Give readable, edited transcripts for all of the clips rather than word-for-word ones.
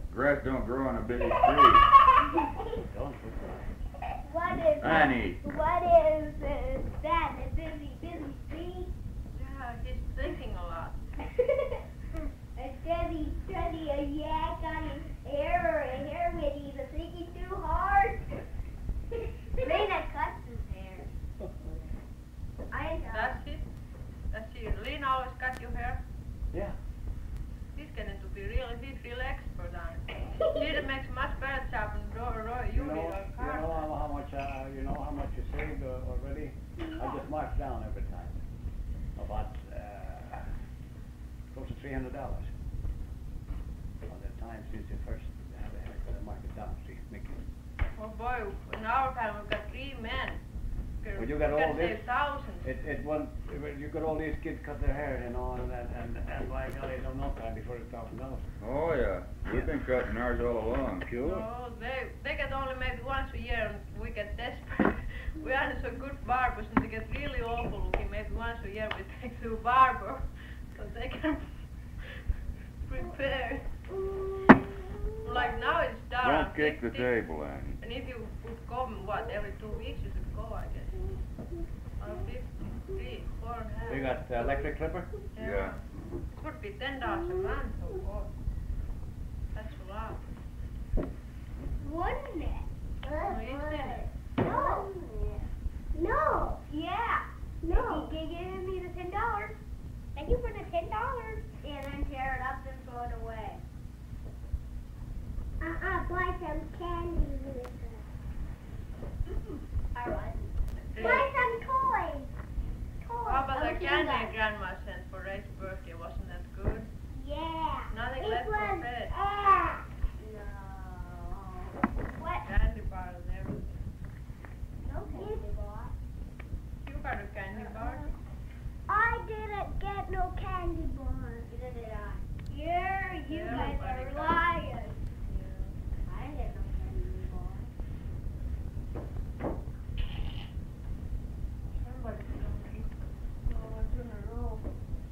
Grass don't grow on a busy street. Annie. What is that? A busy street? Yeah, he's thinking a lot. Does he a yak on his hair or a hair with he's thinking too hard? Lena cuts his hair. I know. Does she? Lena always cut your hair? Yeah. He's getting to be he's real expert on it. She makes much better job than you did or Carl. You know how much you saved already? I just marked down every time. About close to $300. On the time since you first had a haircut, I marked it down. See, make it. Oh boy, in our family we've got 3 men. Well, you got all this. Thousands. You got all these kids cut their hair, you know, and by golly, no time before it's $1,000. Oh yeah, we've been cutting ours all along. Sure. No, they get only maybe once a year, and we get desperate. We are so good barbers, and they get really awful looking. Maybe once a year we take to a barber, so they can prepare. Like now it's done. Don't kick the table, Annie. And if you would come, every 2 weeks you should go, I guess. Or 53, 4.5. You got electric clipper? Yeah. It would be $10 a month, of course. That's a lot. Wouldn't it? No, isn't it? No. No. Yeah. No. He gave me the $10. Thank you for the $10. And then tear it up and throw it away. Buy some candy with it. Alright. Buy some toys. How about the candy Grandma sent for Ray's birthday? Wasn't that good? Yeah. Nothing left for Fred. No. What? Candy bars and everything. No candy bar. You got a candy bar? I didn't get no candy bar. Neither did I. Yeah, you guys are liars. I didn't get no candy bar. Somebody's gonna eat. Oh, I don't know.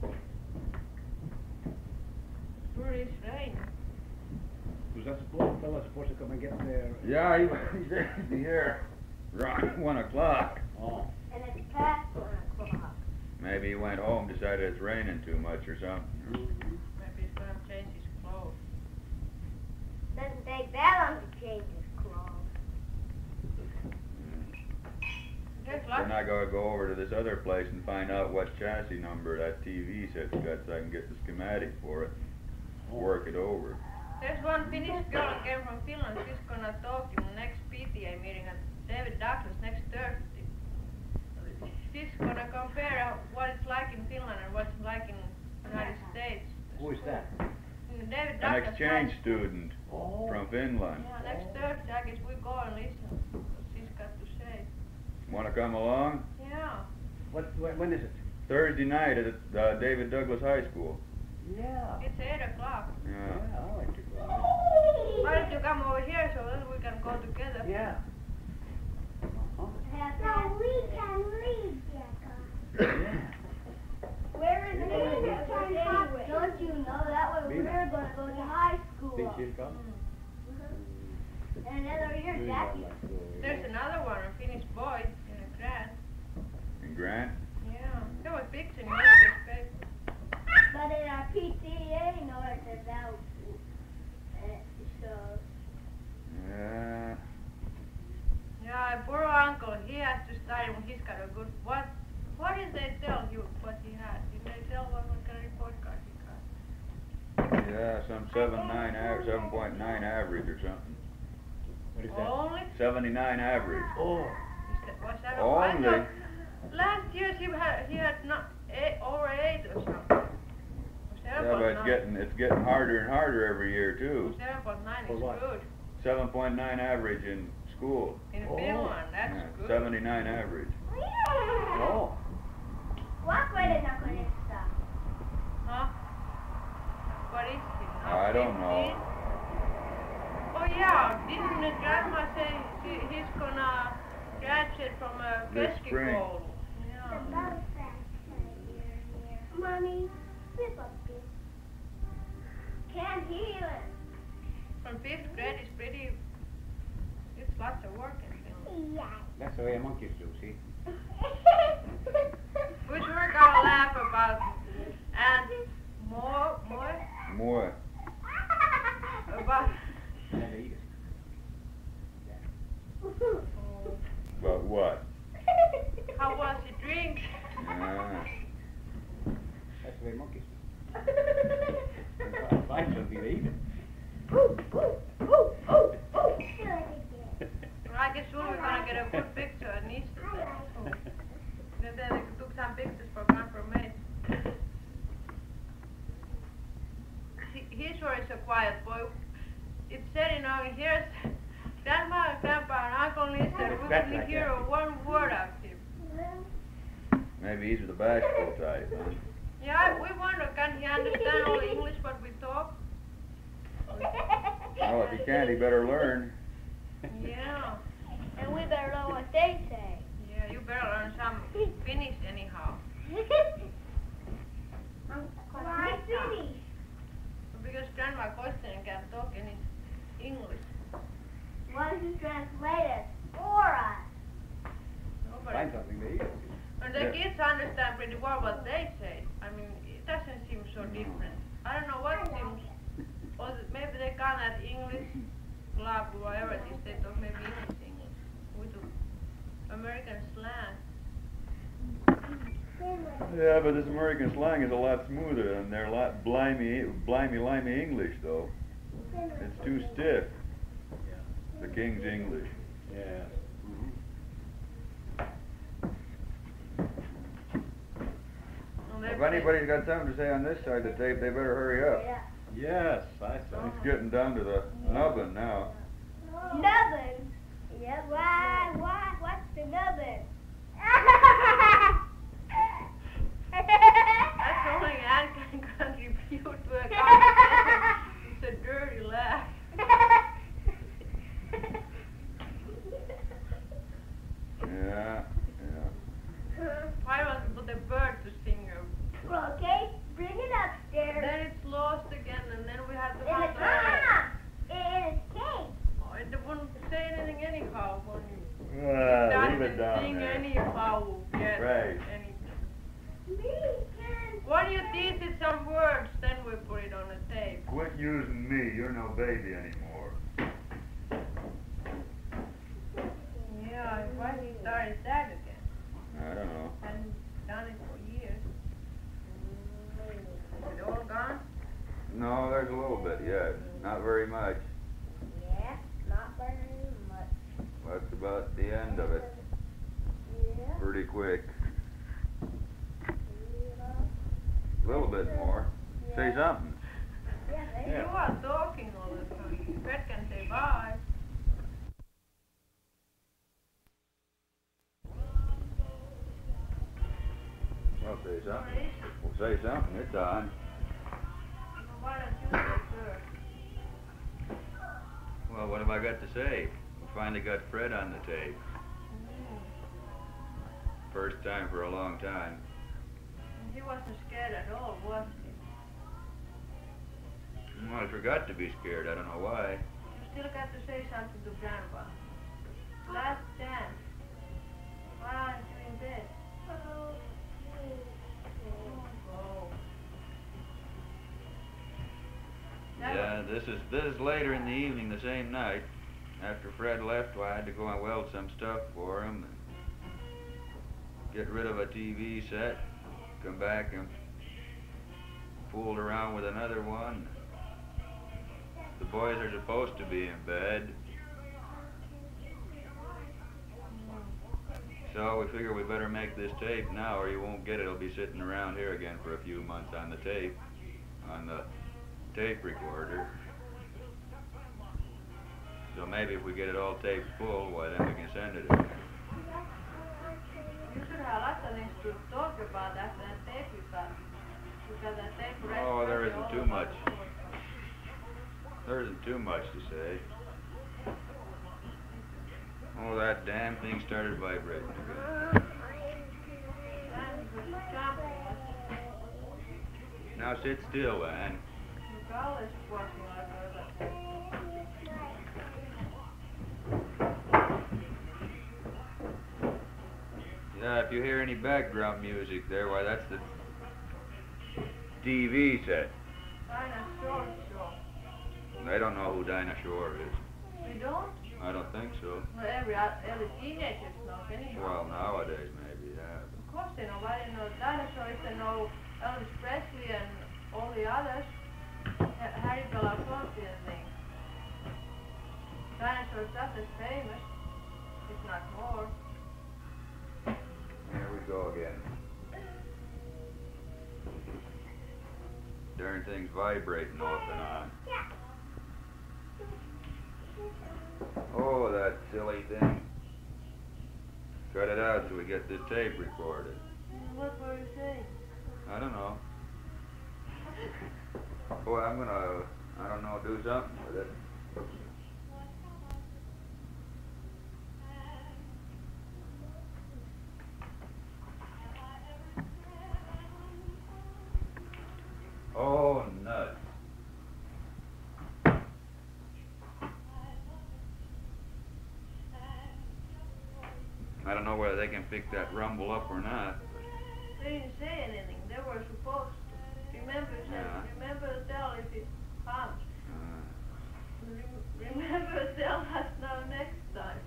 Where is Ray? Was that fella supposed to come and get there? Yeah, he's going to be here around 1 o'clock. Oh. And it's past 1 o'clock. Maybe he went home, decided it's raining too much or something. Maybe he's gonna change his clothes. Doesn't take that long to change his clothes. Then I gotta go over to this other place and find out what chassis number that TV set's got so I can get the schematic for it. Work it over. There's one Finnish girl who came from Finland. She's gonna talk in the next PTA meeting at David Douglas next Thursday. She's gonna compare what it's like in Finland and what it's like in the United States. Who is that? David An Douglas. exchange student Oh. from Finland. Yeah, next Thursday I guess we go and listen to what she's got to say. Wanna come along? Yeah. When is it? Thursday night at David Douglas High School. Yeah. It's 8 o'clock. Yeah. Yeah, I like to go. Why don't you come over here so that we can go together? Yeah. So we can leave, Jacka. Where is it? Don't you know that way we're going to go to high school? Think she'll come? And another year, Jackie. There's another one, a Finnish boy in Grant. In Grant? Yeah. There was pictures in yesterday's paper. But in our PTA, no one says that. So. Yeah. Yeah, poor uncle, he has to study when he's got a good, what did they tell you what he had? Did they tell what kind of report card he got? Yeah, some 7.9 average or something. What is that? Only? 79 average. Oh. Was that Only. Last year he had not over 8 or something. Yeah, but it's getting harder and harder every year too. 7.9 For is what? good. 7.9 average in school. In Oh. Finland, that's Yeah, good. 79 average. Oh. What grade is that going to stop? Huh? What is it now? I don't know. 15? Oh yeah, didn't the grandma say he's gonna graduate from a This spring. Keskikoulu? Yeah. Mommy, flip up this. Can't hear it. From fifth grade is pretty, it's lots of work in Finland. Yeah. That's the way monkeys do, see? Which we're gonna laugh about, and more, More. about, And they eat it. About what? how was he drinks? Ah. That's the way monkeys do. Find something, they eat it. I guess soon we're gonna get a good picture of Nisha then. Then they took some pictures for confirmation. He's always a quiet boy. It's said, you know, here's Grandma and Grandpa and Uncle Lisa. We That's couldn't like hear that. one word of him. Maybe he's the bashful type, huh? Yeah, we wonder, can he understand all the English what we talk? Well, if he can't, he better learn. Yeah. And we better know what they say. Yeah, you better learn some Finnish anyhow. Why Finnish? Because Grandma Koistinen can't talk any English. Why don't you translate it for us? Nobody. Find something, they eat it. And the kids understand pretty well what they say. I mean, it doesn't seem so different. I don't know what seems, or maybe they can't add English, club, whatever it is, they talk maybe English. We do American slang. Yeah, but this American slang is a lot smoother and they're a lot limey English, though. It's too stiff. Yeah. The King's English. Yeah. Well, If anybody's got something to say on this side of the tape, they better hurry up. Yes, I saw. It's getting down to the nubbin now. Nubbin? Yeah, why? What's the nubbin? That's only Anne can contribute to a conversation. It's a dirty laugh. Yeah, yeah. Why don't you put a bird to sing? Okay, bring it upstairs. Then it's lost again, and then we have to In the have car. In its cage. Oh, it wouldn't say anything anyhow when you Leave it doesn't down sing there. anyhow. Yes, Right. anything. Me can. When you teach it some words, then we put it on the tape. Quit using me. You're no baby anymore. Yeah, why he started that again? I don't know. Hadn't done it for years. Is it all gone? No, there's a little bit yet. Not very much. Yeah, not very much. That's about the end of it. Yeah. Pretty quick. A little bit more. Say something. Yeah, You are talking all the time. Fred can say bye. Well, say Where something. is it? Well, say something. It's on. Why don't you go first? Well, what have I got to say? We finally got Fred on the tape. First time for a long time. And he wasn't scared at all, was he? Well, I forgot to be scared. I don't know why. You still got to say something to Grandpa. Last chance. Why aren't you in bed? Oh. Yeah, this is later in the evening the same night. After Fred left, well, I had to go and weld some stuff for him. And get rid of a TV set. Come back and fooled around with another one. The boys are supposed to be in bed. So we figure we better make this tape now or you won't get it. It'll be sitting around here again for a few months on the tape. On the tape recorder. So maybe if we get it all taped full, why then we can send it again. You should have lots of things to talk about after that tape you got. Because that tape record. Oh, there isn't too much. There isn't too much to say. Oh, that damn thing started vibrating again. Now sit still, Ann. You always watch like that. Yeah, if you hear any background music there, why that's the TV set. Dinosaur show. I don't know who Dinah Shore is. We don't? I don't think so. Well, every teenager knows anyhow. Well, nowadays maybe, yeah. Of course they know. Why they know dinosaurs? They know Elvis Presley and all the others. Harry Belafonte and things. Dinosaurs just as famous, if not more. Here we go again. Darn thing's vibrating off and on. Oh, that silly thing. Cut it out so we get this tape recorded. What were you saying? I don't know. Boy, I'm gonna, I don't know, do something with it. Oh, nuts. I don't know whether they can pick that rumble up or not. They didn't say anything. They were supposed to. Remember, Yeah. remember to tell if it comes. Remember to tell us now next time.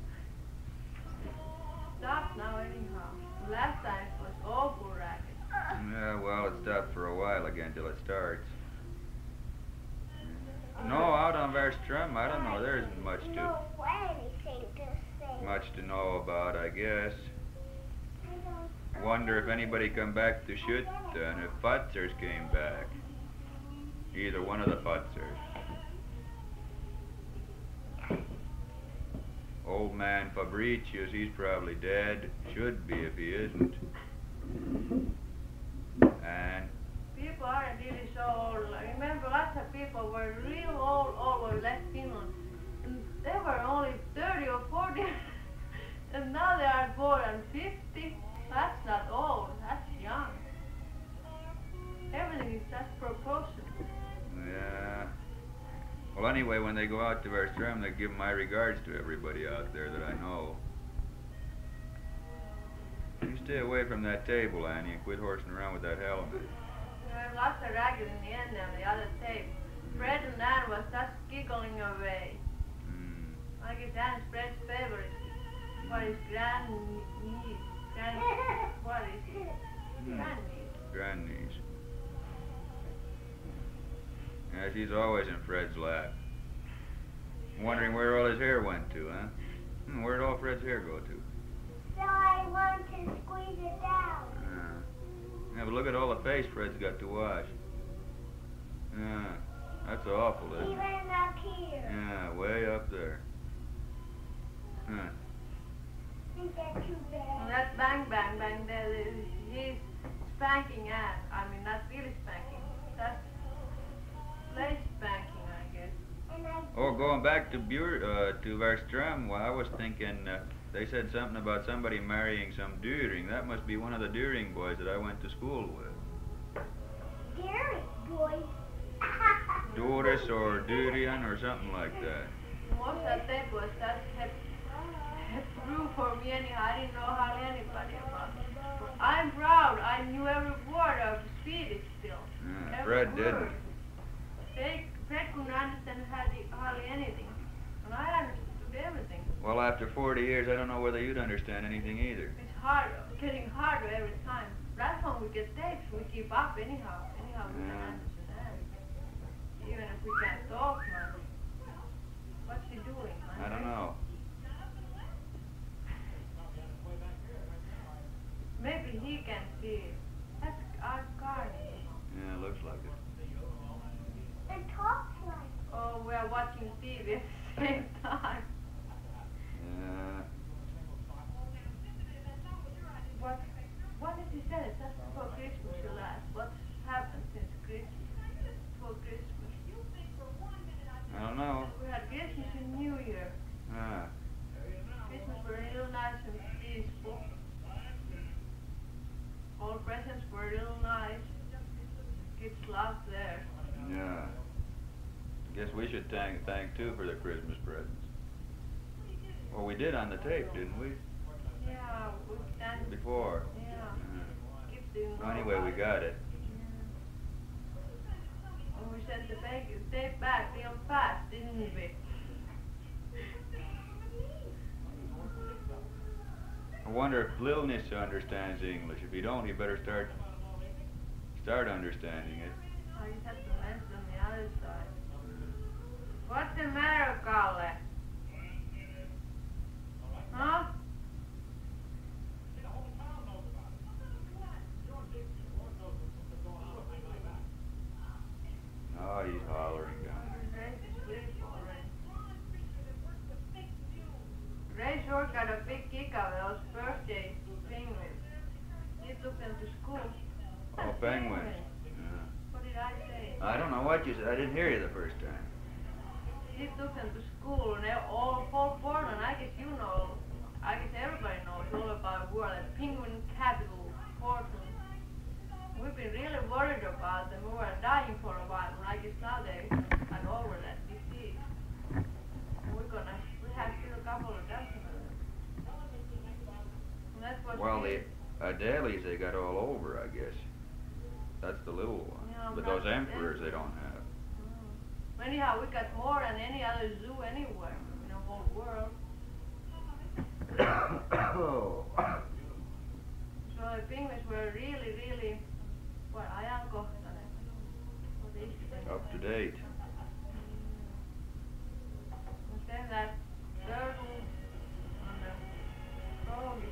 Stop now anyhow. Last time it was awful racket. Yeah, well, it stopped for a while again till it starts. No, out on Verstrum, I don't know. There isn't much to know about, I guess. Wonder if anybody come back to shoot and if Futzers came back. Either one of the Futzers. Old man Fabricius, he's probably dead. Should be if he isn't. And People aren't really so old. I remember lots of people were real old when left Finland. And they were only 30 or 40. And now they are more than 50. That's not old, that's young. Everything is just proportional. yeah. Well, anyway, when they go out to Verstrum, they give my regards to everybody out there that I know. You stay away from that table, Annie, and quit horsing around with that helmet. There were lots of ragged in the end of the other tape. Fred and Ann was just giggling away. I guess Ann's Fred's favorite. What is grandniece? What is it? Grandniece. Grandniece. Yeah, she's always in Fred's lap. Wondering where all his hair went to, huh? Where'd all Fred's hair go to? So I want to squeeze it out. Yeah, but look at all the face Fred's got to wash. Yeah, that's awful, isn't Even it? up here. Yeah, way up there. Huh. Isn't that too And bad? that bang bang bang there, he's spanking Ann. I mean, not really spanking. That's play spanking, I guess. And I Oh, going back to to Verstrum, well, I was thinking, they said something about somebody marrying some Düring. That must be one of the Düring boys that I went to school with. Gary, boy. Doris or Durian or something like that. Most of that was just had through for me anyhow. I didn't know hardly anybody about it. But I'm proud. I knew every word of the Swedish still. Yeah, Every Fred didn't. word. Fred couldn't understand hardly anything. And I understood everything. Well, after 40 years, I don't know whether you'd understand anything either. It's hard, getting harder every time. That's when we get tapes, we keep up anyhow. Anyhow, we can Yeah. understand. Even if we can't talk much. What's he doing? I don't know. Maybe he can see it. That's our garden. Yeah, looks like it. It talks like. Oh, we are watching TV at the same time. Yeah. What did he say? Just before Christmas you last. What's happened since Christmas? Before Christmas. I don't know. We had Christmas and New Year. Ah. Christmas were real nice and peaceful. All presents were real nice. Kids loved theirs. Yeah. Guess we should thank too for the Christmas presents. Well, we did on the tape, didn't we? Yeah, we've done. Before. Yeah. Uh, Keep doing well, anyway, we got it. And we sent the tape back real fast, didn't we? I wonder if Lil Nissa understands English. If you don't, you better start understanding it. I just have to mention the other side. What's the matter, Kalle? Huh? Oh, he's hollering down there. Ray sure got a big kick out of those birthday penguins. He took them to school. Oh, penguins. Yeah. What did I say? I don't know what you said. I didn't hear you the first time. He took them to school and they're all whole Portland. I guess you know, I guess everybody knows all about the world. The penguin capital, Portland. We've been really worried about them. We were dying for a while, and I guess now they got over that disease. And we have still a couple of dozen of them. And that's what Well, the Adelies they got all over, I guess. That's the little one. Yeah, But that's those the emperors they don't have. Anyhow, we got more than any other zoo anywhere in the whole world. Oh. So the penguins were really, really, what, ajankohtainen? What is it? Up to date. And then that turtle and the froggy.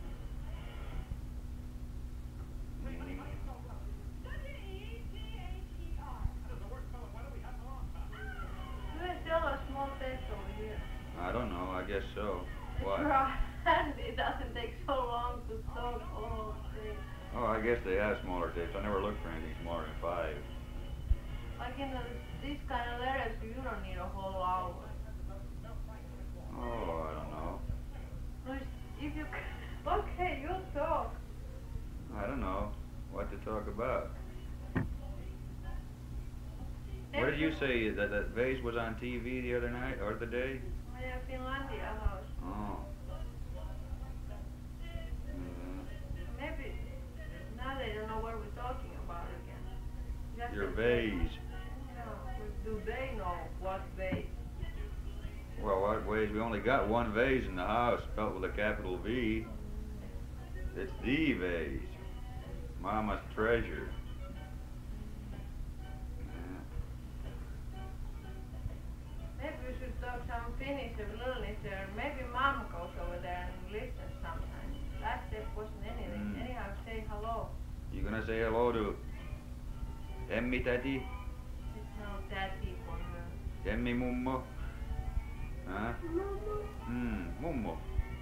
Do they sell a small test over here? I don't know. I guess so. Why? And it doesn't take so long to talk all day. Oh, I guess they have smaller tapes. I never looked for anything smaller than 5. Like in these kind of letters, you don't need a whole hour. Oh, I don't know. If you, okay, you talk. I don't know what to talk about. What did you say? That vase was on TV the other night or the day? Yeah, Finlandia house. Oh. Maybe now they don't know what we're talking about again. Just Your the vase. Do they know what vase? Well, what vase? We only got one vase in the house, spelled with a capital V. It's the vase. Mama's treasure. Maybe we should talk some Finnish of Little Nissa. Maybe Mom goes over there and listens sometimes. Last step wasn't anything. Anyhow, say hello. You gonna say hello to Emmi täti? It's no daddy for her. Emmi mummo? Huh? Mummo.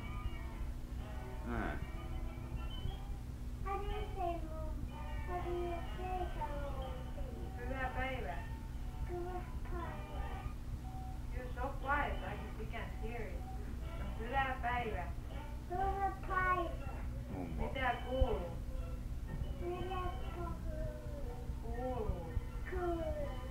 Ah. How do you say mom? How do you say hello? Hyvää päivää. Good time. You're so quiet, I guess we can't hear you. Hyvää päivää. Good time. Mummo. Mitä kuuluu? Good Kuuluu. Good.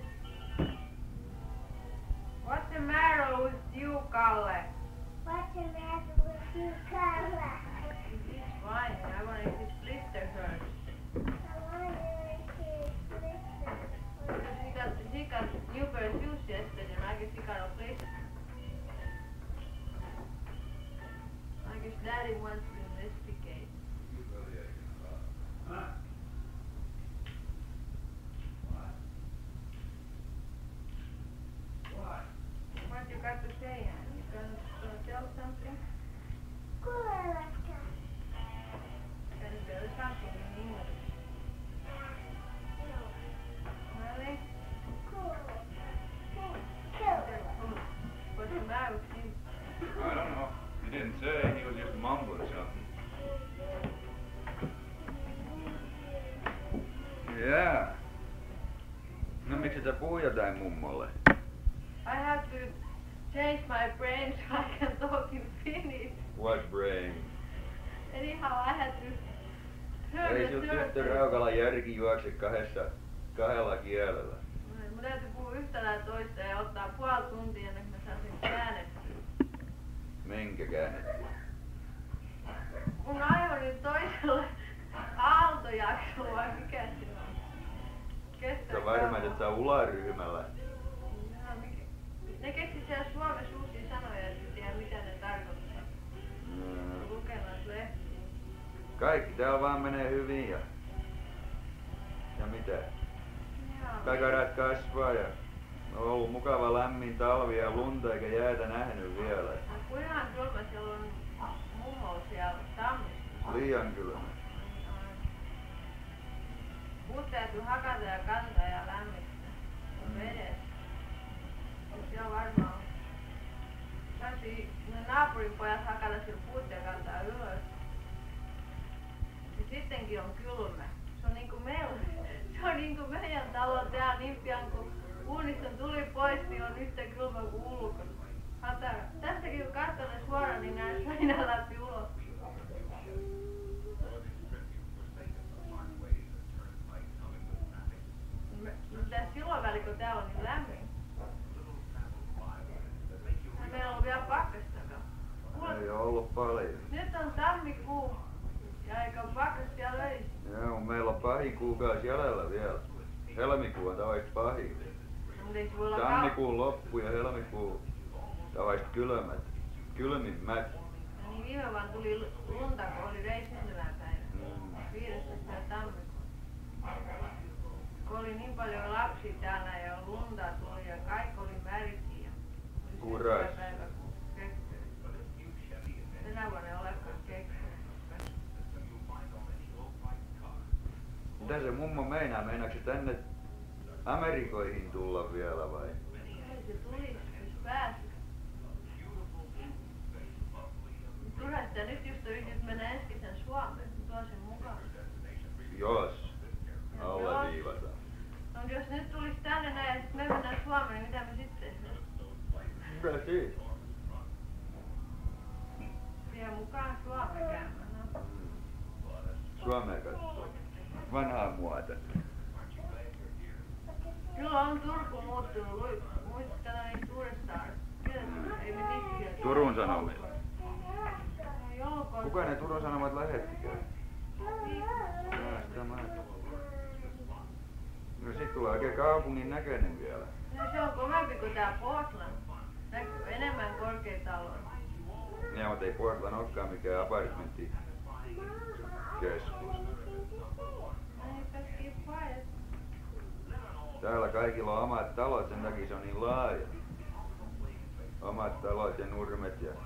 What's the matter with you, Kalle? What's the matter with you, Carla? He's fine. I wonder if his blister hurts. I wonder if he's listening. Because he got new pair of shoes yesterday, and I guess he got a blister. I guess Daddy wants to investigate. What you got to say, Anne? You gonna tell something? Good. Gonna tell something in English. Really? Cool. What's the matter with him? I don't know. He didn't say. He was just mumbling something. Yeah. No miksi sä puhut jotain mummolle? I have to change my brain so I can talk in Finnish. What brain? Anyhow, I had to turn Ei the sun turtle. tyttö Raukala järki juokse kahdella kielellä. Mun täytyy puhua yhtä tai toista ja ottaa puoli tuntia ennen kuin mä saan sen käännettyä. Minkä käännettiin? Suomessa ularyhmällä. Jaa, ne keksi siellä Suomessa uusia sanoja, että tiedä mitä ne tarkoittaa. Lukenut lehtiä. Kaikki täällä vaan menee hyvin ja mitä? Jaa. Kakarat kasvaa ja on ollut mukava lämmin talvi ja lunta eikä jäätä nähnyt vielä. No kuinka kylmä siellä on mummo siellä tammissa? Liian kylmä. Puut täytyy hakata ja kantaa ja lämmittää. Vedessä. Se on varmaan. Täytyy ne naapurin pojat hakata sillä puut ja kantaa ylös. Ja sittenkin on kylmä. Se on niinku meillä. Se on niinku meidän talo täällä niin pian kun uunista tuli pois, niin on yhtä kylmä kuin ulkona. Hatara. Tästäkin kun katsotaan suoraan, niin näen seinän läpi ulos. Mitä silloin väli, kun täällä on niin lämmin? Meillä on vielä pakkastakaan. Ei oo ollut paljon. Nyt on tammikuu ja eikä ole pakkasta vielä öisin. Joo, meillä on pahin kuukausi jäljellä vielä. Helmikuu on tavallisesti pahin. Mutta ei se voi olla Tammikuun loppu ja helmikuu tavallisesti kylmät. Kylmimmät. No niin viime vaan tuli lunta, kun oli reissintymäpäivä. 15. tammikuuta. Kun oli niin paljon lapsia täällä ja lunta tuli ja kaikki oli märkiä. Kuras. Päivä kun kekkeli. Tänä vuonna ei olekaan kekkeli. Mitä se mummo meinaa? Meinaako se tänne Amerikoihin tulla vielä vai? Ei se tuli, jos pääsi. Turha sitä nyt just yritit mennä eskisen Suomeen, tuo sen mukaan. Jos. Alleviivataan. No jos nyt tulis tänne näin ja sit me mennään Suomeen, niin mitä me sitten tehdään? Mitä siinä? Vie mukaan Suomeen käymään. No. Suomeen katsoo. Vanhaa muota. Kyllä on Turku muuttunut. Muistatko niistä uudestaan? Ei me niistä. Turun Sanomilla. Joulukuussa. Kuka ne Turun Sanomat lähettikään? No sit tulee oikein kaupungin näköinen vielä. No se on kovempi kuin tää Portland. Näkyy enemmän korkeataloja. Ja mutta ei Portland olekaan mikään apartmentti keskus. Täällä kaikilla on omat talot, sen takia se on niin laaja. Omat talot ja nurmet ja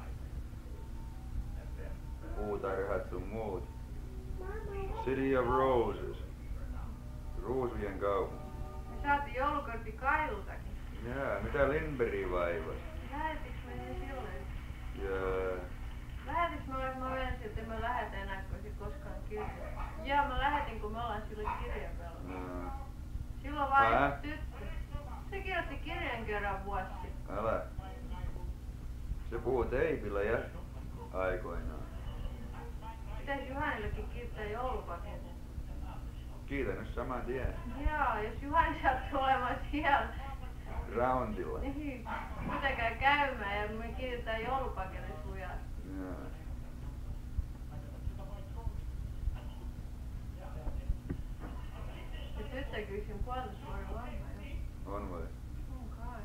puutarhat sun muut. City of Roses. Ruusujen kaupunki. Me saatiin joulukortti Kailultakin. Jaa, mitä Lindbergin vaivasi? Lähetiks me ne silloin? Jaa. Lähetiks mä vensin, että mä lähetän enää, kun se koskaan kirjoittaa. Joo, mä lähetin, kun me ollaan sille kirjan pelannut. Silloin vaihdas tyttö. Se kirjoitti kirjan kerran vuosi sitten. Älä. Se puhuu teipillä ja aikoinaan. Pitäis Juhanillekin kiittää joulupaketin. Kiitän nyt saman tien. Joo, jos Juhani sattuu olemaan siellä. Roundilla. Niin, pitäkää käymään ja me kiitetään joulupaketin lujaa. Jaa. Ja tyttökin yksin puolustusvuoden vanha jo. On vai? On kai.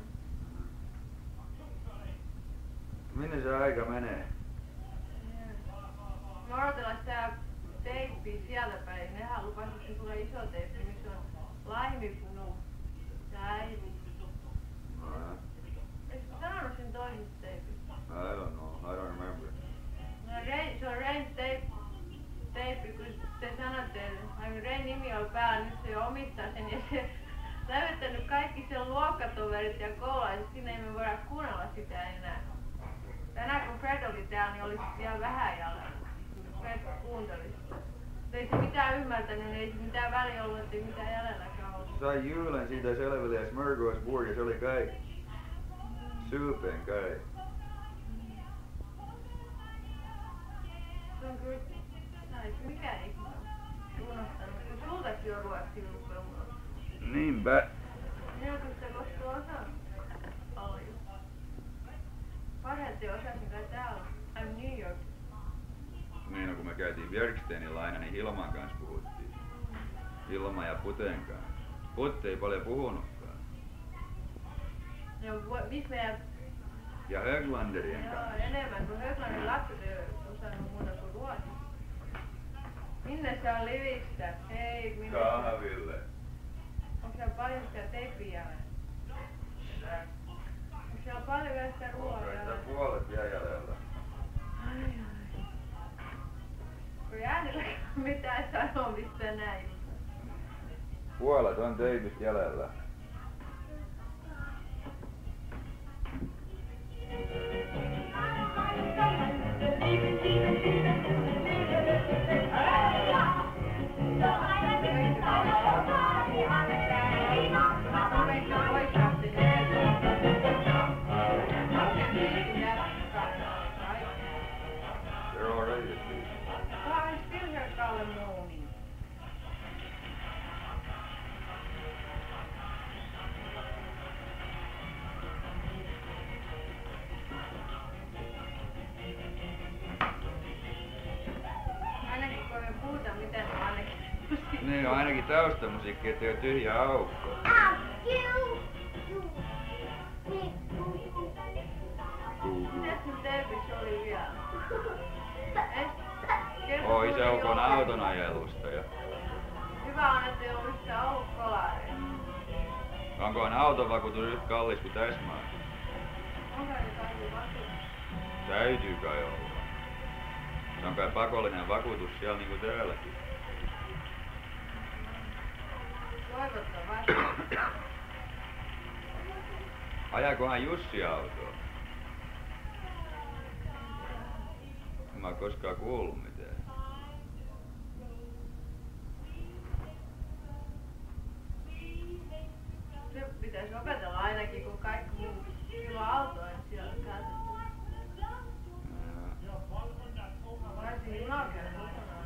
Minne se aika menee? Me odotellaan sitä teippiä sieltä päin. Nehän lupasivat, että tulee iso teippi, missä on laimipuu ja äiti. Eikö sanonut sen toisesta teipistä? I don't know. I don't remember. No se on Rain teippi, kun te sanotte, että Rain nimi on päällä, nyt se omistaa sen ja se lävyttänyt kaikki sen luokkatoverit ja koululaiset, sinne ei me voida kuunnella sitä enää. Tänään kun Fred oli täällä, niin olisi vielä vähän jäljellä. Fred kuunteli sitä. Ei se mitään ymmärtänyt, niin ei se mitään väliä ollut, ettei mitään jäljelläkään ollut. Sai Jyylän siitä selville ja Smörgåsbord ja se oli kaikki. Suupen kai. Se on kyllä, mikä ihme on unohtanut, kun sultakin on ruotsi lukemalla. Niinpä. Nilkusta kostuu osaa paljon. Parhaiten osasin kai täällä. I'm New York. Niin, no, kun me käytiin Björkstenillä aina, niin Hilman kanssa puhuttiin. Hilma ja Puten kanssa. Putte ei paljon puhunutkaan. No, missä meidän... Ja Höglanderien Joo, kanssa. enemmän kuin Höglannin lapset ei osannut muuta kuin ruotsia. Minne sä livistä? Hei, minne sä... Kahville. Onko siellä paljon sitä tepiä? Onko siellä paljon vielä sitä ruoaa? Onko sitä puolet vielä jäljellä? Ai ai. Kun Jäänillä mitään sanomista näin. Puolet on teipistä jäljellä. They're already asleep. Why is still her color morning? Ainakin kun me puhutaan mitä ne ainakin. Niin on ainakin taustamusiikki, ettei oo tyhjä aukko. Mitäs mun tervis oli vielä? Oo isäukon auton ajelusta ja Hyvä on, ettei ollut yhtään ollut kolareita. onkohan autovakuutus yhtä kallis kuin tässä maassa? Onko ne kaikki vakuutus? Täytyy kai olla. Se on kai pakollinen vakuutus siellä niinku täälläkin. Toivottavasti. Ajakohan Jussi autoa? En mä oo koskaan kuullut mitään. Se pitäisi opetella ainakin, kun kaikki muut kyllä autoja siellä käytetään. Varsinkin junakäyn kokonaan.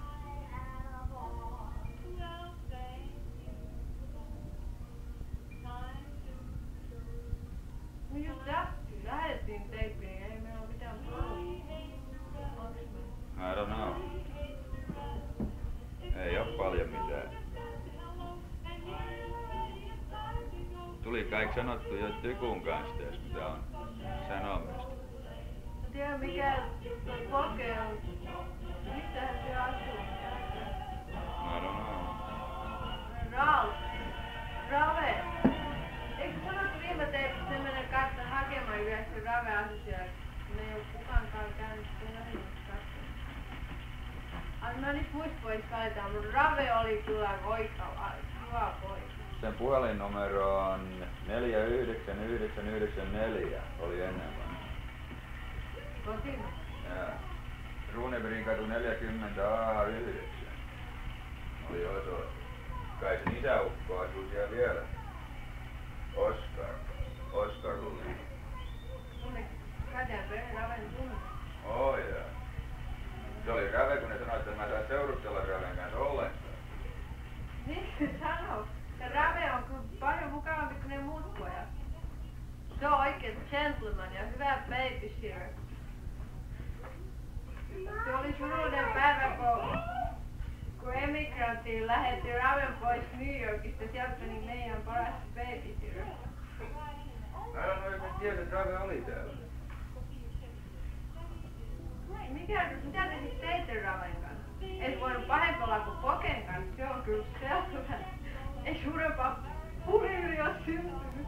No just lähdettiin teippiin, niin ei meillä ole mitään puhua. I don't know. Ei oo paljon mitään. Tuli kaikki sanottu jo Tykun kanssa tässä, mitä on sanomista. En tiedä mikä toi Poke on. Missähän se asuu? I don't know. Rave. Eikö sanottu viime teipissä se menee hakemaan yhdessä se Rave asui siellä? Ne ei oo kukaankaan käynyt siellä lähemmässä katsomaan. Ai mä nyt muista pois valitaan, mutta Rave oli kyllä hyvä poika. Sen puhelinnumero on 49994, oli ennen. Kotiin. Ja Runebergin katu 40A9 oli osoite. Kai sen isäukko asuu siellä vielä. Oskar Lulli. Katjan perhe Raven tunne. Oh jaa. Se oli Rave, kun ne sanoi, että mä saan seurustella Raven kanssa ollenkaan. Niin se sanoo. Ja Rave on kyllä paljon mukavampi kuin ne muut pojat. Se on oikein gentleman ja hyvä babysitter. Se oli surullinen päivä, kun emigranttiin lähetti Raven pois New Yorkista. Sieltä meni meidän paras babysitter. Mä en oikein tiedä, että Rave oli täällä. Mitä te sit teitte Raven kanssa? Ei voinut pahempaa kuin Poken kanssa. Se on kyllä selvä. Ei suurempaa puriri ole syntynyt.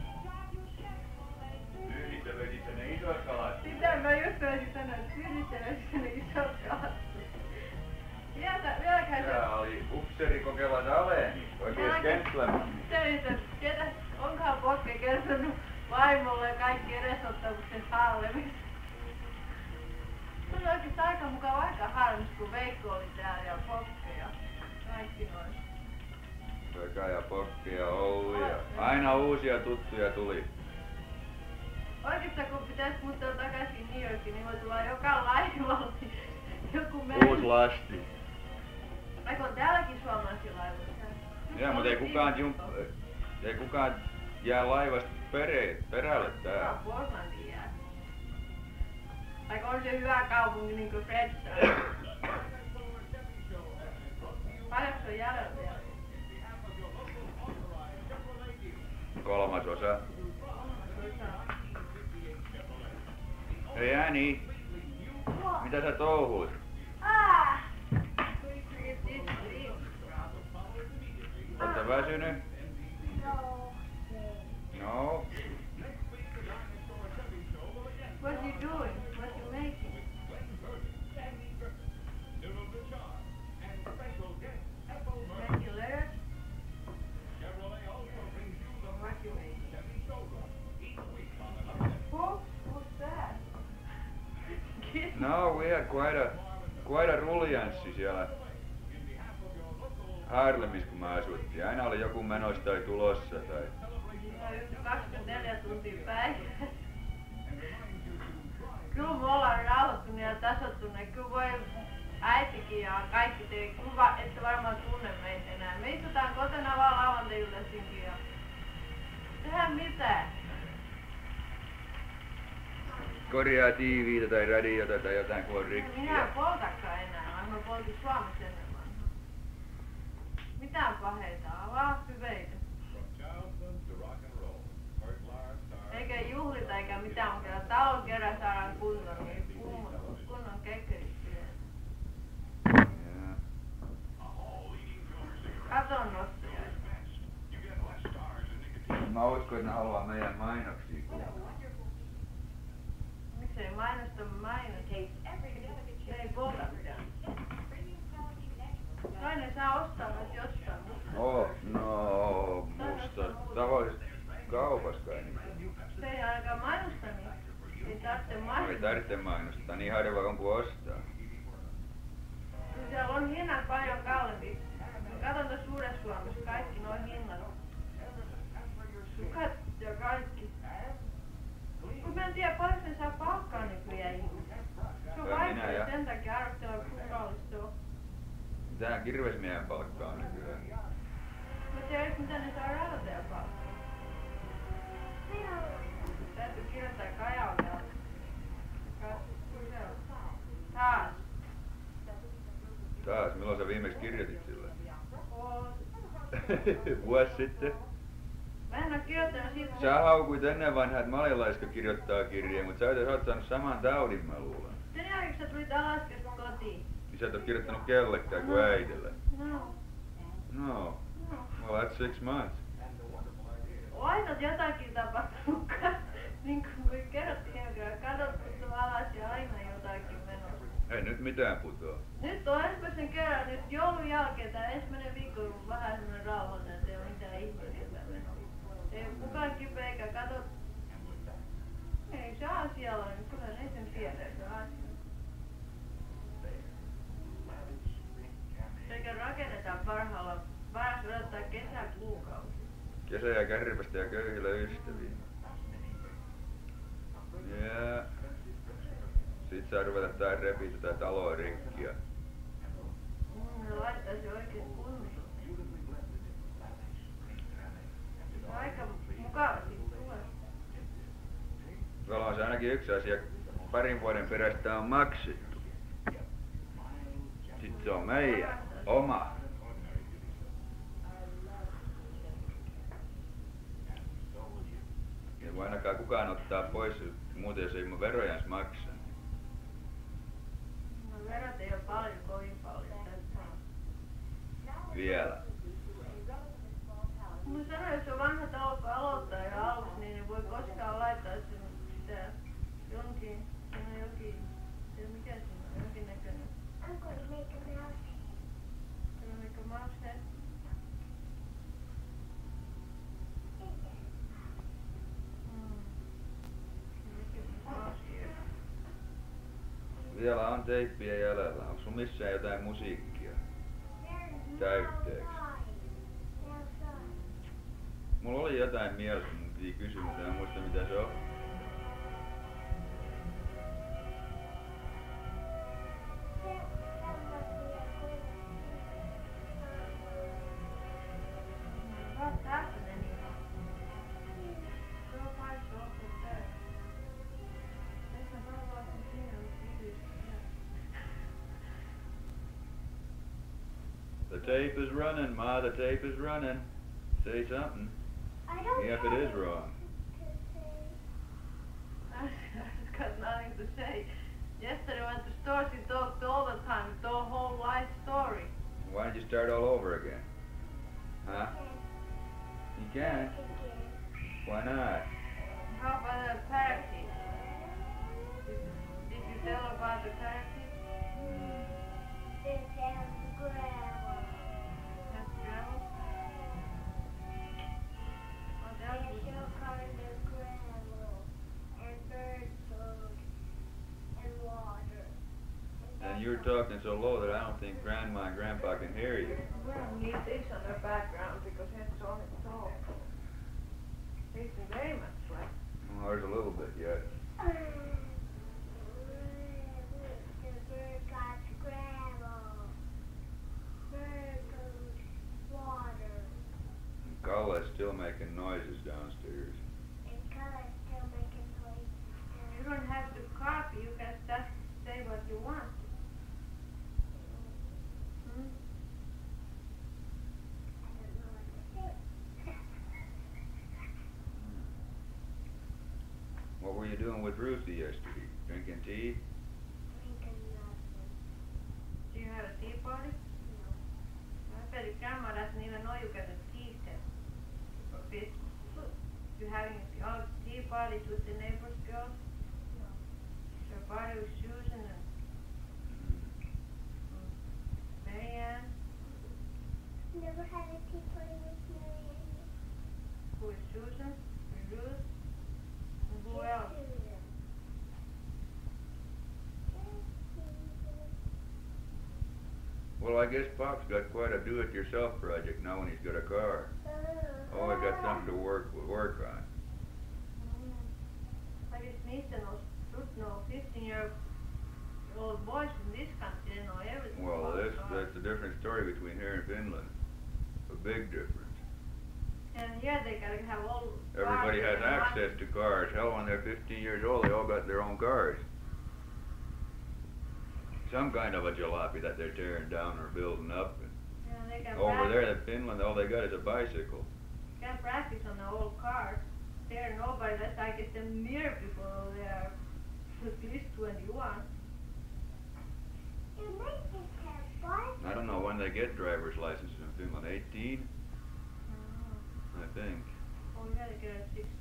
Yhdistä vedissä ne isot kalat. Sitä mä just olisin sanoa, että synnittelöissä ne isot kalat. Vieläkään se... Tää oli upseri kokeva Saleni, oikein gentleman. Ketä onkaan Pokke kertonut vaimolle kaikki edesottamuksen hallemista. Se oli oikeastaan aika mukava aika harmis, kun Veikko oli täällä ja Pokke ja kaikki noin. Veka ja Pokki ja Olli ja aina uusia tuttuja tuli. Oikeastaan kun pitäis muuttaa takaisin New Yorkiin, niin voi tulla joka laivalla joku Uusi lasti. Eikö on täälläkin suomalaisia laivoja? Joo, mutta ei kukaan jää laivasta perälle täällä. Portlandiin jää. Eikö on se hyvä kaupunki niin kuin Fredstad? Paljonko se on jäljellä vielä? 3/3. Hei Äni, What? mitä sä touhuit? Ah! Oot sä väsynyt? No. No. What you doing? What you making? Making letters? What you making? Who's that? No, we had quite a ruljanssi siellä Haarlemissa, kun me asuttiin. Aina oli joku menossa tai tulossa tai... No, 24 tuntia päivässä. Kyllä me ollaan rauhoittuneet ja tasottuneet. Kyllä voi äitikin ja kaikki te, ette varmaan tunne meitä enää. Me istutaan kotona vaan lauantai-iltaisinkin ja tehdään mitään. Korjaa tiiviitä tai radiota tai jotain, kun on rikki. Minä en poltakaan enää, vaan mä poltin Suomessa ennen vanhaa. Mitään paheita, vaan hyveitä. Eikä juhlita eikä mitään, mutta kun talon kerran saadaan kunnon, niin kunnon kekkerit pidetään. Katon nostoja. Mä uskon, että ne haluaa meidän mainoksia kuulla. Miksei mainosta? Se ei polta mitään. Toinen saa ostaa myös jostain. Oh, no, musta tavallisesti kaupassa kai niin. Se ei ainakaan mainosta, niin ei tarvitse Ei mainostaa. tarvitse mainostaa, niin harva on kuin ostaa. Kyllä siellä on hinnat paljon kalliimpi. Mä katon tuossa Uudessa-Suomessa kaikki nuo hinnat. Sukat ja kaikki. Kun mä en tiedä, paljon se saa palkkaa nykyään ihmisiä. Se on Minä vaikea ja- sen takia arvostella, kuinka kallista on. Mitähän kirvesmiehen palkkaa on nykyään? Mä tiedän, mitä ne saa rahoittajan palkkaa. Täytyy kirjoittaa Kajalle. Taas. Taas, milloin sä viimeksi kirjoitit sille? On. Vuosi sitten. Mä en oo kirjoittanut siitä. Sä haukuit ennen vanhaa, että maljalaiska kirjoittaa kirjeen, mutta sä oot saanut saman taudin, mä luulen. Sen jälkeen, kun sä tulit Alaskasta kotiin. Niin sä et oo kirjoittanut kellekään kuin äidille. No. No, well that's 6 months. Aina jotakin tapahtunut. Niin kuin kerrottiin henkilöä, katsottu alas ja aina jotakin menossa. Ei nyt mitään putoa. Nyt on ensimmäisen kerran, nyt joulun jälkeen, tää ensimmäinen viikko on ollut vähän semmonen rauhallinen, että ei ole mitään ihmeellistä menossa. Ei ole kukaan kipeä eikä kato. Ei se asialla, niin kyllä ne sen tietää se asia. Eikä rakennetaan parhaalla, paras odottaa kesäkuukausi. Kesä ja kärpästä ja köyhillä ystäviä. Ja sit saa ruveta taas repii tätä taloa rikki ja Ne laittaisi oikein kunnossa. Se on aika mukavasti tulee. tuolla on se ainakin yksi asia, parin vuoden perästä on maksettu. Sitten se on meidän oma. Ei voi ainakaan kukaan ottaa pois, muuten jos ei mun verojans maksa. No verot ei ole paljon, kovin paljon. Vielä. Mä sanoin, jos on vanha talo, kun aloittaa jo aluksi, niin ei voi koskaan laittaa sen sitä jonkin, siinä on jokin, mikä siinä on, jonkinnäköinen. I'm going to make a mouse. Se on niinku mouse head. Vielä on teippiä jäljellä. Onko sun missään jotain musiikkia? Täytteeksi. Mulla oli jotain mielessä, mun piti kysyä, mutta en muista mitä se on. What's happening here? So much over there. There's a lot of things here. The tape is running, Ma, the tape is running. Say something. I don't Even if it is wrong. to say. I've got nothing to start all over again? Huh? You can't? Why not? How about the parakeet? Did you tell about the parakeet? This has gravel. That's gravel? Oh, that There's was no kind of gravel and bird food and water. And you're talking so low that I don't think Grandma and Grandpa can hear you. we don't need this on the background because it's on its own. It's very much like. Well, there's a little bit yet. The bird got gravel, bird food, water, And Carla's still making noises downstairs. and color still making noise. You don't have to copy, you can just say what you want. Hmm? I don't know what to say. What were you doing with Ruthie yesterday? Drinking tea? Thinking nothing. Do you have a tea party? No. I bet your grandma doesn't even know you got a tea set for Christmas. You having all tea parties with the neighbors' girls? No. Your party with Susan and Marianne? Never had a tea party with Marianne. Who is Susan? And Ruth? And who Just else? Susan. Well, I guess Pop's got quite a do-it-yourself project now when he's got a car. Oh, I got something to work on. I just need to know 15-year-old boys from this country, they know everything. Well, about cars. that's a different story between here and Finland. A big difference. And here they gotta have all. Everybody cars has and access to cars. Hell, when they're 15 years old, they all got their own cars. Some kind of a jalopy that they're tearing down or building up. Yeah, they can Over practice, there in Finland, all they got is a bicycle. can practice on the old cars. There, nobody, unless I get them near people, they are at least 21. You might just have fun. I don't know when they get driver's licenses in Finland. 18, I think. Oh, we gotta get at 16.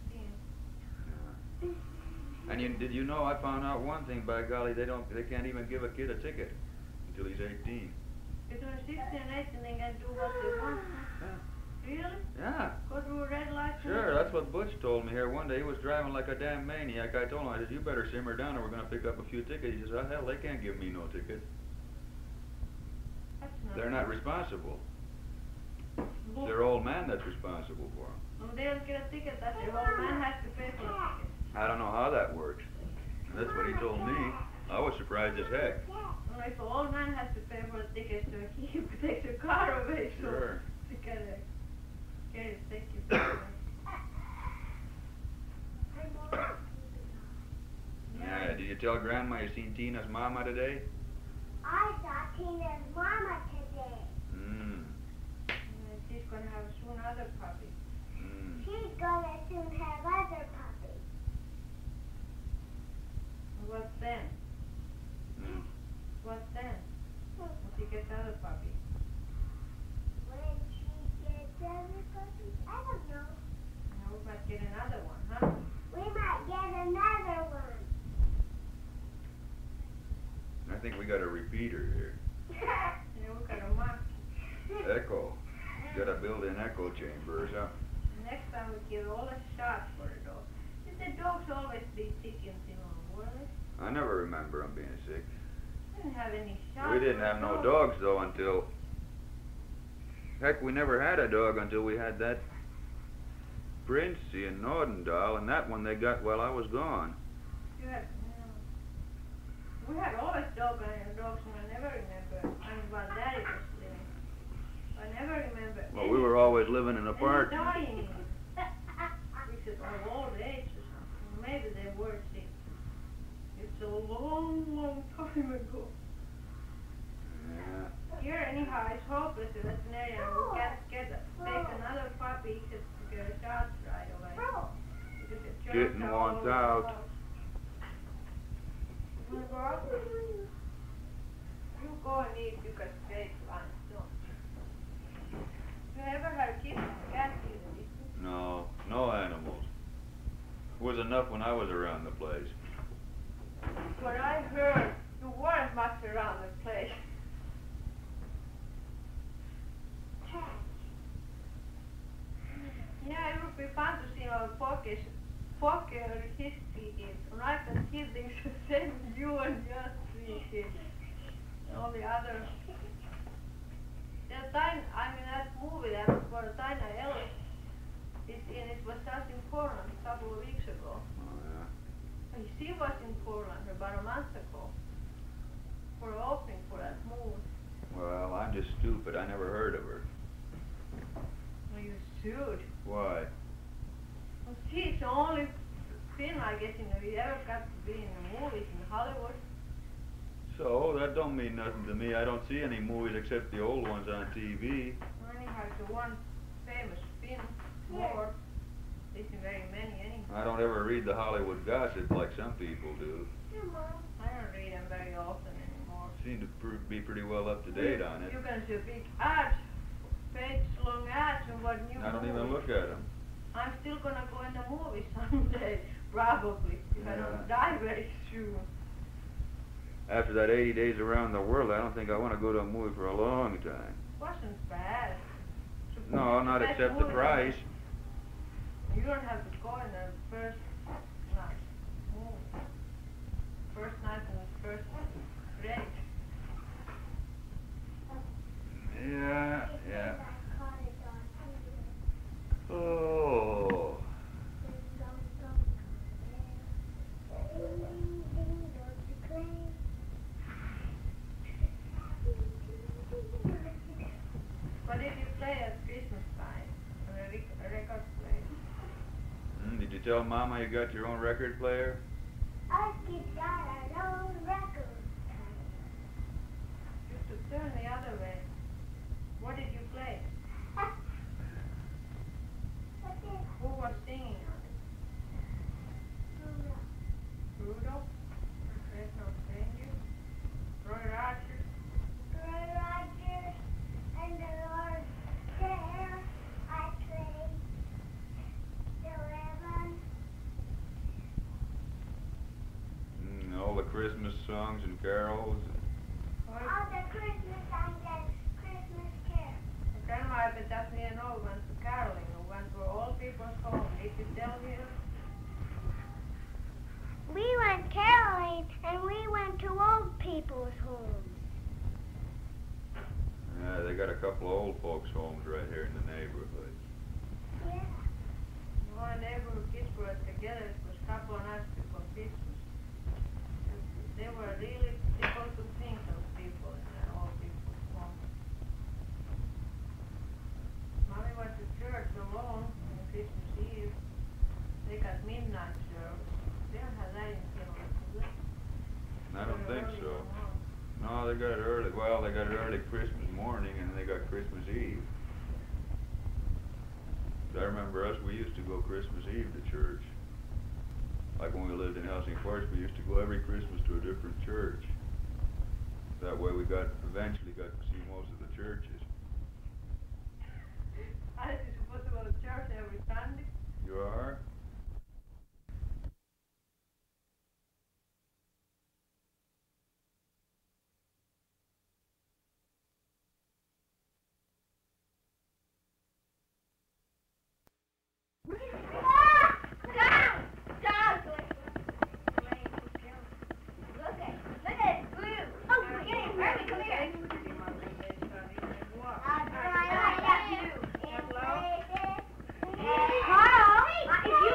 And did you know, I found out one thing, by golly, they can't even give a kid a ticket until he's 18. Between 16 and 18, they can do what they want. Yeah. Really? Yeah. Go through a red light? Sure, that's what Butch told me here one day. He was driving like a damn maniac. I told him, I said, you better simmer down or we're going to pick up a few tickets. He says, oh, hell, they can't give me no ticket. That's not. They're not responsible. It's Well, their old man that's responsible for them. no, they don't get a ticket, that the old man has to pay for the ticket. I don't know how that works. That's what he told me. I was surprised as heck. Well, if the old man has to pay for the ticket, so he takes the car away, so Sure. they gotta get it taken away. Yeah, did you tell Grandma you seen Tina's mama today? I saw Tina's mama today. Mmm. And she's gonna have soon other puppy. Mmm. She's gonna soon have other puppies. What then? Mm. What then? When she gets other puppy? When she gets other puppies, I don't know. Now we might get another one, huh? We might get another one. I think we got a repeater here. Yeah, we got a monkey. Echo. Got a built-in echo chamber or something. Next time we give all the shots for the dog. Did the dogs always be sick in Finland, were they? I never remember them being sick. We didn't have any shots. We didn't for have no dogs. dogs though until, heck, we never had a dog until we had that Princey in Nordendal, and that one they got while I was gone. You had, we had always dogs and I never remember. I mean, while Daddy was living. I never remember. Well, we were always living in a park. Dying. Because of old age or something. Maybe they were sick. It's a long, long time ago. Yeah. Here, anyhow, it's hopeless the veterinarian. We can't take another puppy to get a shot right away. Because it turns Kitten out wants all the out. dogs. You wanna go out? You go and eat. You got steak lunch, don't you? ever had a kitten or cat either? No, no animals. Was enough when I was around the place. What I heard, you weren't much around the place. Yeah, it would be fun to see how Poker his three kids. And I can see things the same as you and your three kids. And all the others. That movie that was for Tina Ellis, it was just in Portland a couple of weeks ago. Oh, yeah. And she was in Portland about a month ago for an opening for that movie. Well, I'm just stupid. I never heard of her. Well, you should. Why? Well, she's the only film, I guess, who ever got to be in the movies in Hollywood. So, that don't mean nothing to me. I don't see any movies except the old ones on TV. Anyhow, the one famous film, more. There isn't very many anyway. I don't ever read the Hollywood gossip like some people do. I don't read them very often anymore. Seem to be pretty well up to date on it. You can see big ads, page-long ads on what new I don't even movies. look at them. I'm still gonna go in the movie someday, probably, if I don't Yeah. die very soon. After that 80 days around the world, I don't think I want to go to a movie for a long time. Wasn't bad. No, not Best except the movie. price. You don't have to go in the first night. Movie. First night and the first grade. Yeah, yeah. Oh. What did you play at Christmas time? On a record player? Did you tell Mama you got your own record player? I got our own record. You should turn the other way. What did you play? Who was singing on it? Rudolph? Red-Nosed Reindeer? Roy Rogers? Roy Rogers and the Lord there. I played the 11. All the Christmas songs and carols. All the Christmas and the Christmas care. Grandma, I bet that's me and all went to caroling or went to old people's home. Did you tell me? We went caroling and we went to old people's homes. Yeah, they got a couple of old folks' homes right here in the neighborhood. Yeah. My neighborhood kids were together. It was a couple of nights before Christmas. They were really difficult to think of people in their old people's home. Mommy went to church alone on Christmas Eve. They got midnight service. They don't have that in Finland, do they? I don't They're think early so. in the morning. No, they got it early. Well, they got it early Christmas morning and they got Christmas Eve. I remember us, we used to go Christmas Eve to church. Like when we lived in Helsingfors, we used to go every Christmas to a different church. That way we eventually got to see most of the churches. I was supposed to go to church every Sunday. You are? Carl, if you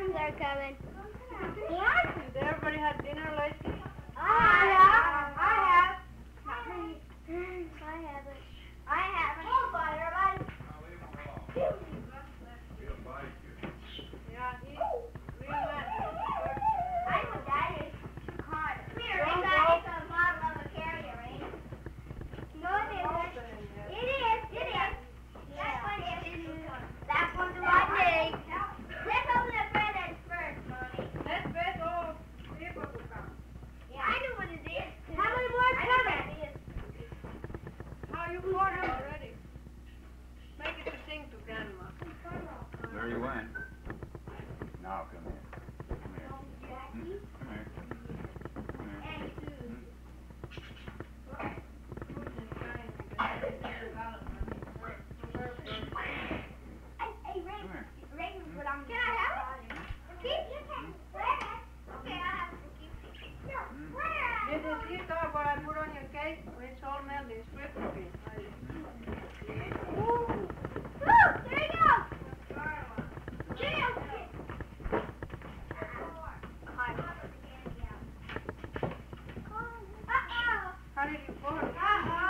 They're coming. Has everybody had dinner lately? I haven't. Oh, butter, Yeah, he's real mad. I know that is hard. Here, Don't it's a model of a carrier, right? No, it isn't. It is. That one is. That one's the right name. Let's open the presents first, Mommy. Let's wait all people to come. Yeah, I know what it is. How many more coming? How you poured them already? Make it to sing to Grandma. There you went. Now come here. Come here. Come here. Come here. Hey, Ray, what I'm Can I have it? Keep your pen. Okay, I have to keep it. No, This is you thought what I put on your cake when it's all melted. It's whipped cream. Look, there you go. How did you pour it?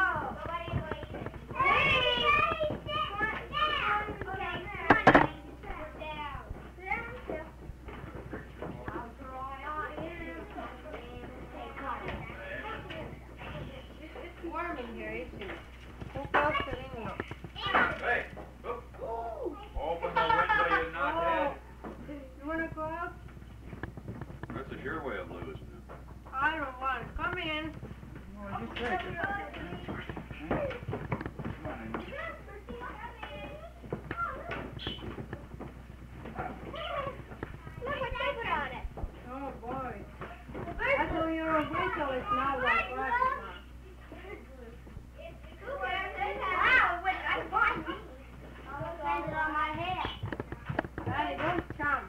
It's warm in here, isn't it? Who closed the window? Hey, look. Open the window, you knothead. You want to go out? This is your way of losing it. I don't want to. Come in. Well, you take it. Come on in. Look what they put on it. Oh, boy. That's why your whistle is now like practice. Wow, wait, I want it. I'll send it on my head. Daddy, don't jump.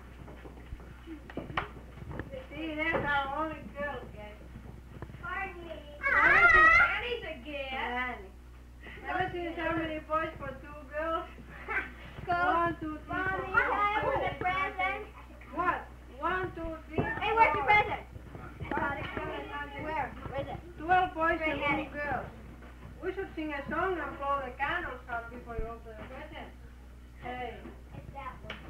See, there's our only girl, guys. Pardon me. Annie's a girl. Annie. Ever seen so many boys for two girls? Go. 1, 2, 3, 4, Mommy, 5, can I open 6. the present? What? 1, 2, 3, 4. Hey, where's your present? Where? Where is it? 12 boys Bring and it. 2 girls. We should sing a song and blow the candles out before you open the present. Hey. It's that one.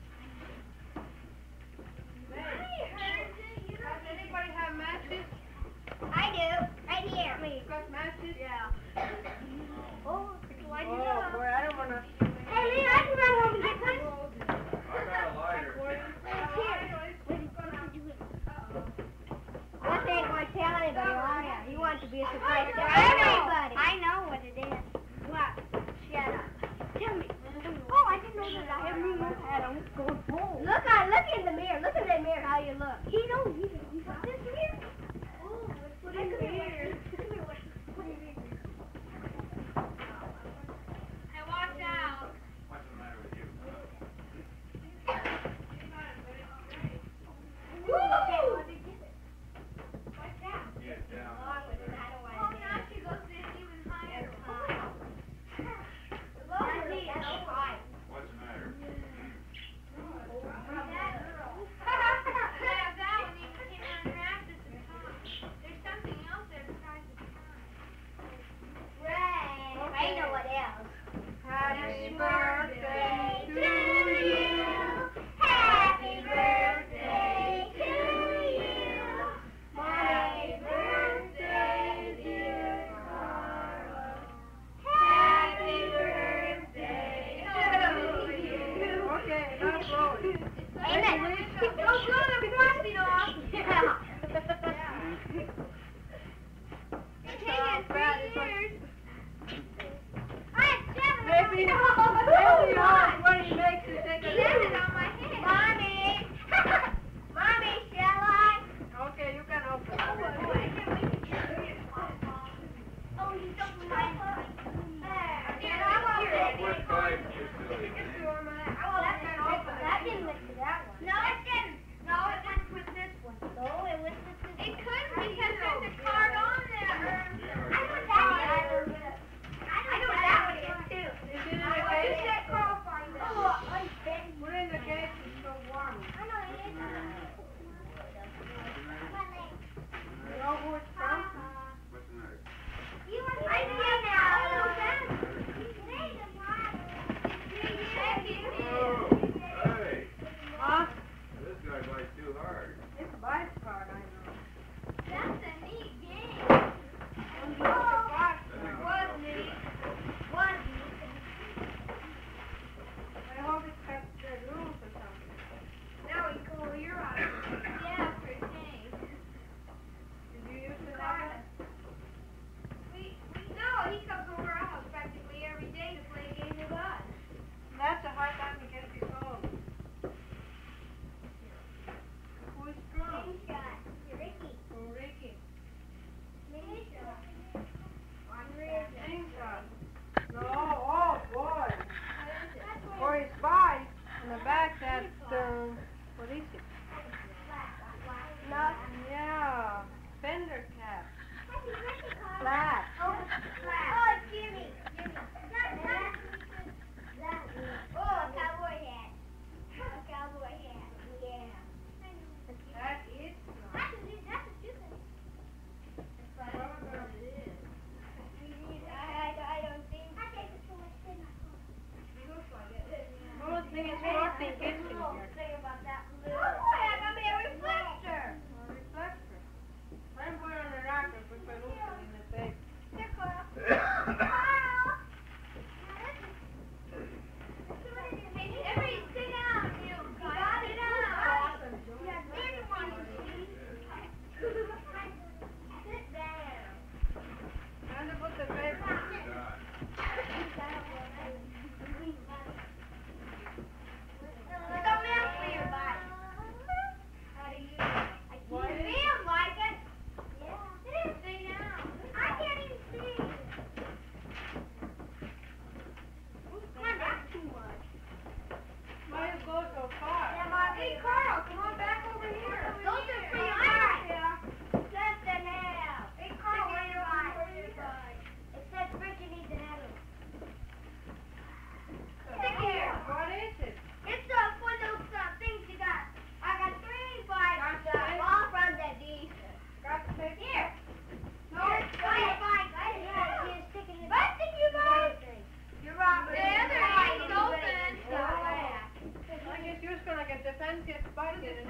Does anybody have matches? I do. Right here. You got matches? Yeah. Oh, why'd you Oh, know? boy, I don't want to. Hey, Lee, I can run home and get some. I got a lighter. This ain't going to tell anybody, are you? You want to be a surprise to everybody. I know what it is. What? Shut up. Tell me. Oh, I didn't know that I had a hat on. Look in the mirror. Look in the mirror how you look. He knows. He's got this mirror. Oh, look in the mirror. Hey, watch out. What's the matter with you? Woo! Get down. Oh, now she goes to even higher. What's the matter?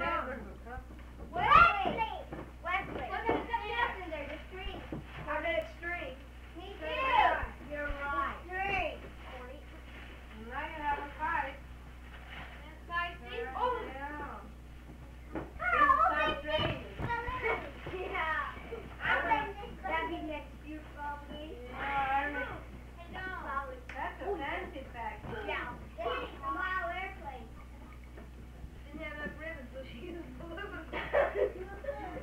Wesley! Wesley! Look at something else in there, the string. I bet it's string. Me too! You're right. String. Now you have a kite. Oh! That'd be next year, probably. That's a fancy fact. Yeah. A mile airplane. Didn't have enough ribbon, so she used balloons.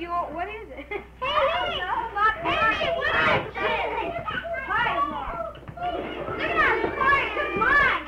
what is it? Hey, hey, what is this? Look at that, the car is mine.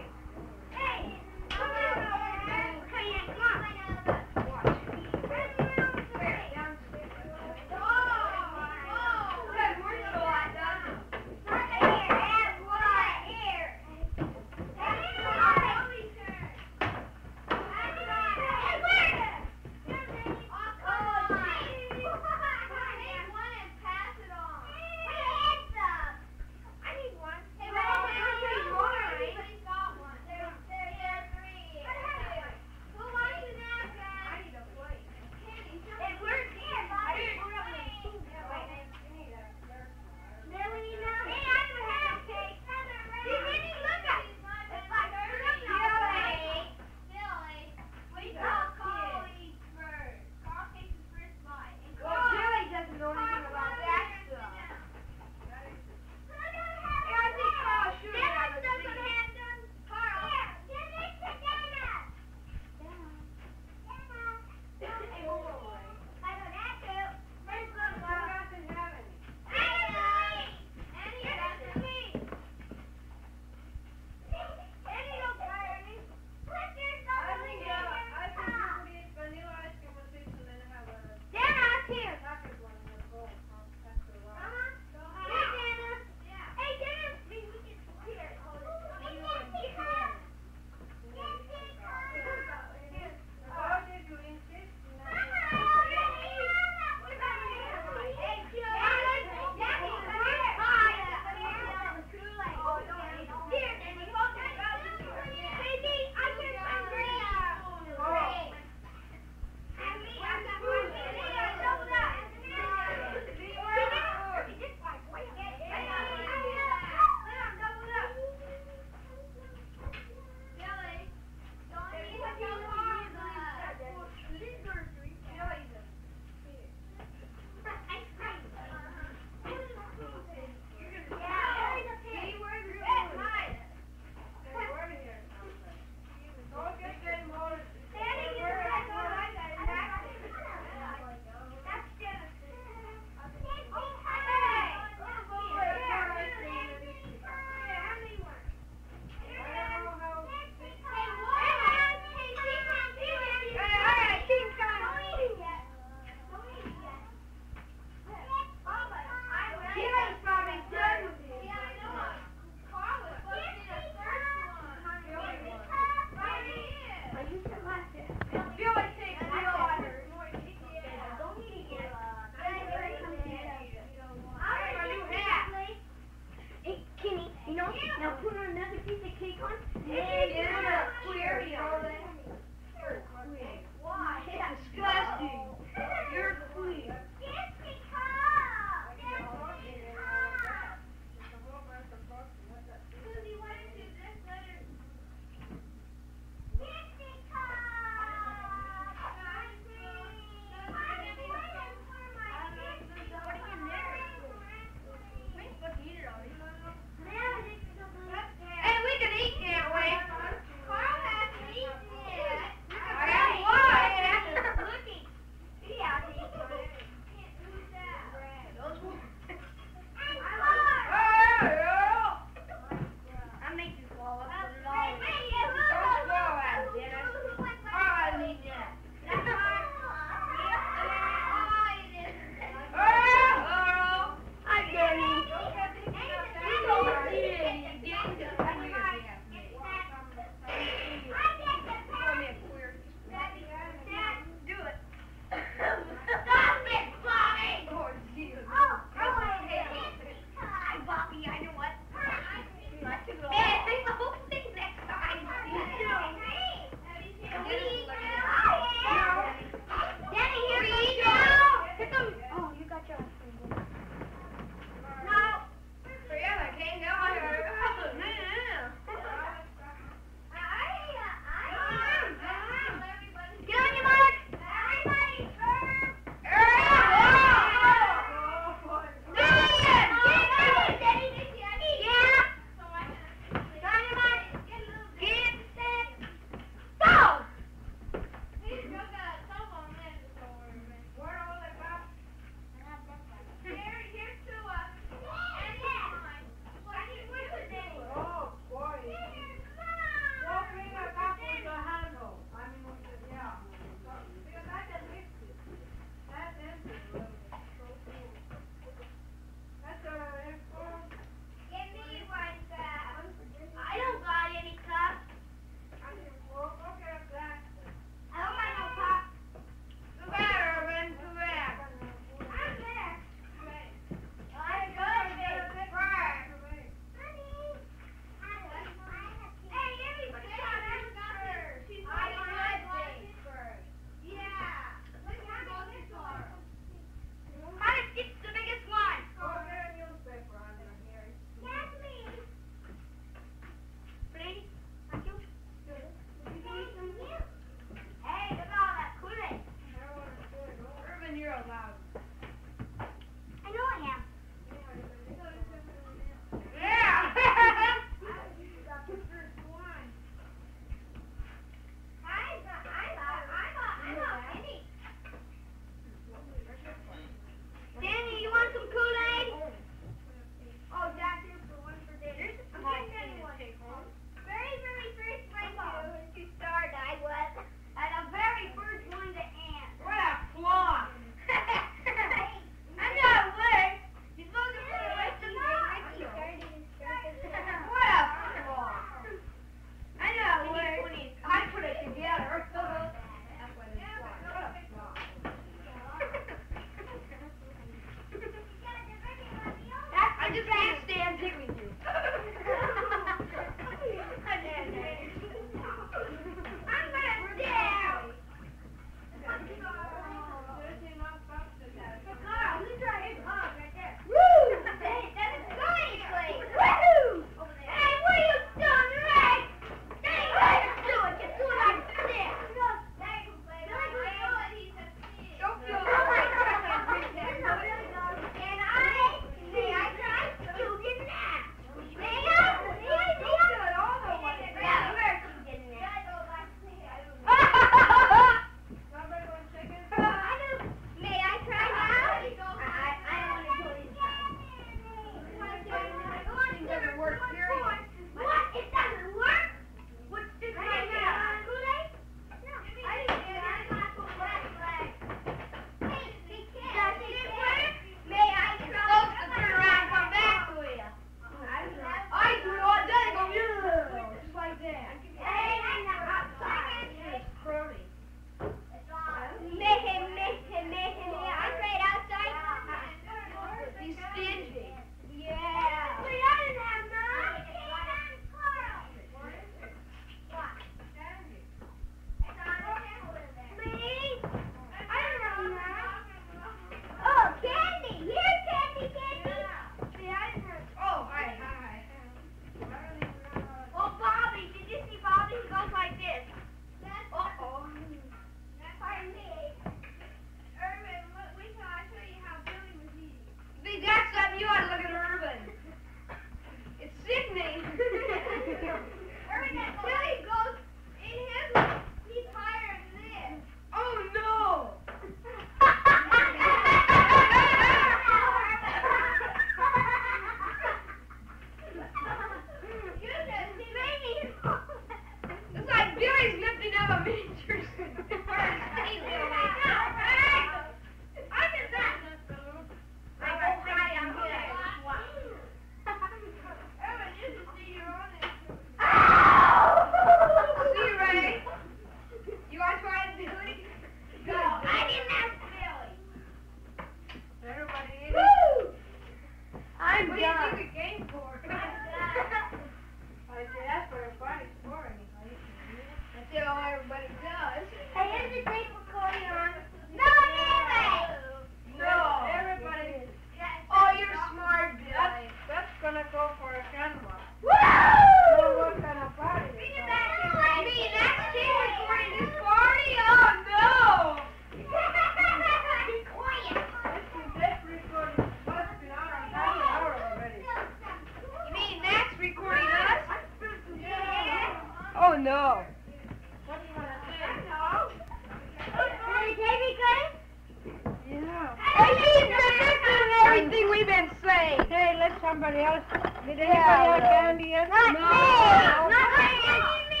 Hey, let somebody else. Did anybody have candy yet? Not No. me! Not me!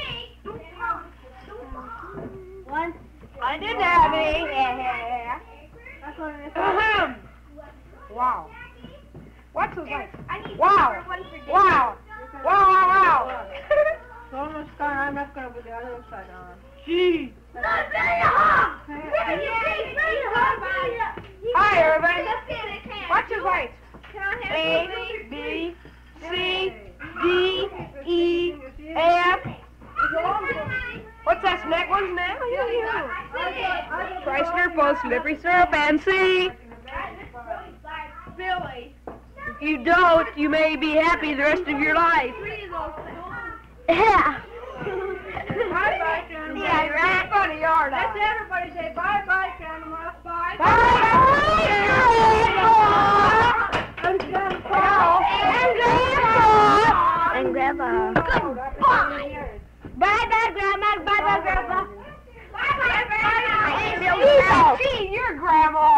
One. I didn't have any. Yeah. That's what it is. Wow. What's the like? I need Wow. one for dinner. Wow. Wow. It's almost gone. I'm not going to put the other side on. Gee. Hi, Irvin. What's your weight? A, B, C, D, E, F. What's that snack one's name? Chrysler, full slippery syrup, and C. Billy. If you don't, you may be happy the rest of your life. Yeah. Bye-bye, Grandma. Yeah, right. Funny, aren't I? Let's everybody say bye-bye, Grandma. Bye. And Grandma. Goodbye. Bye-bye, Grandma. Bye-bye, Grandma. Bye-bye, Grandma. See, your grandma.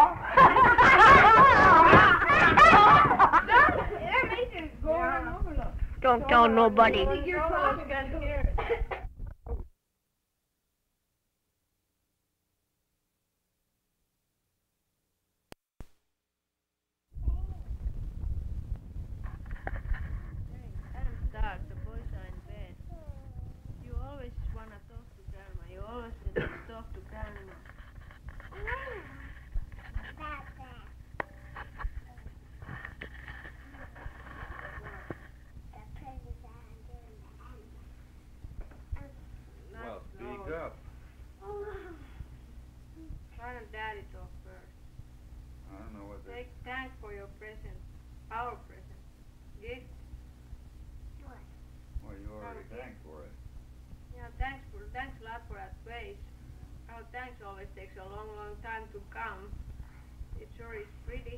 Don't tell nobody. I'm dark. The boys are in bed. You always want to talk to Grandma. You always want to talk to Grandma. Well, speak up. Why don't Daddy talk first? I don't know what Say thanks for your present. Our present. Gift. Well, you already thanked for it. Yeah, thanks a lot for that vase. Our thanks always takes a long, long time to come. It sure is pretty.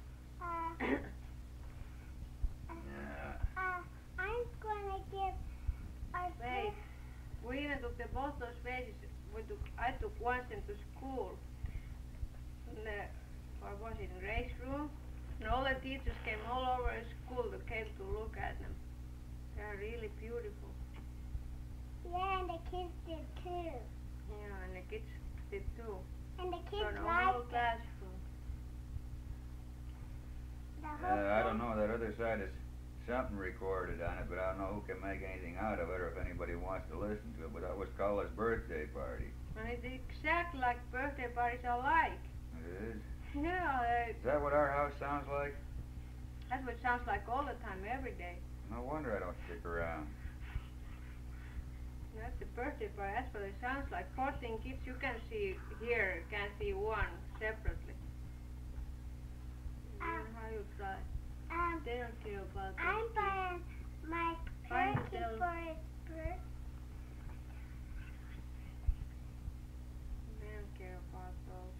Yeah. I'm gonna give a Wait. We even took both those vases. I took one into school. Or was it in Ray's room? And all the teachers came all over the school that came to look at them. They are really beautiful. Yeah, and the kids did too. Yeah, and the kids did too. And the kids For the whole liked it. classroom. The whole I don't know, that other side is something recorded on it, but I don't know who can make anything out of it or if anybody wants to listen to it, but that was called his birthday party. And it's exactly like birthday parties are like. It is? Yeah, Is that what our house sounds like? that's what it sounds like all the time, every day. No wonder I don't stick around. That's the birthday party, that's what it sounds like. 14 kids you can see here, can't see one separately. You know how you try. They don't care about that. I'm buying my Why turkey don't you for his birthday. They don't care about those.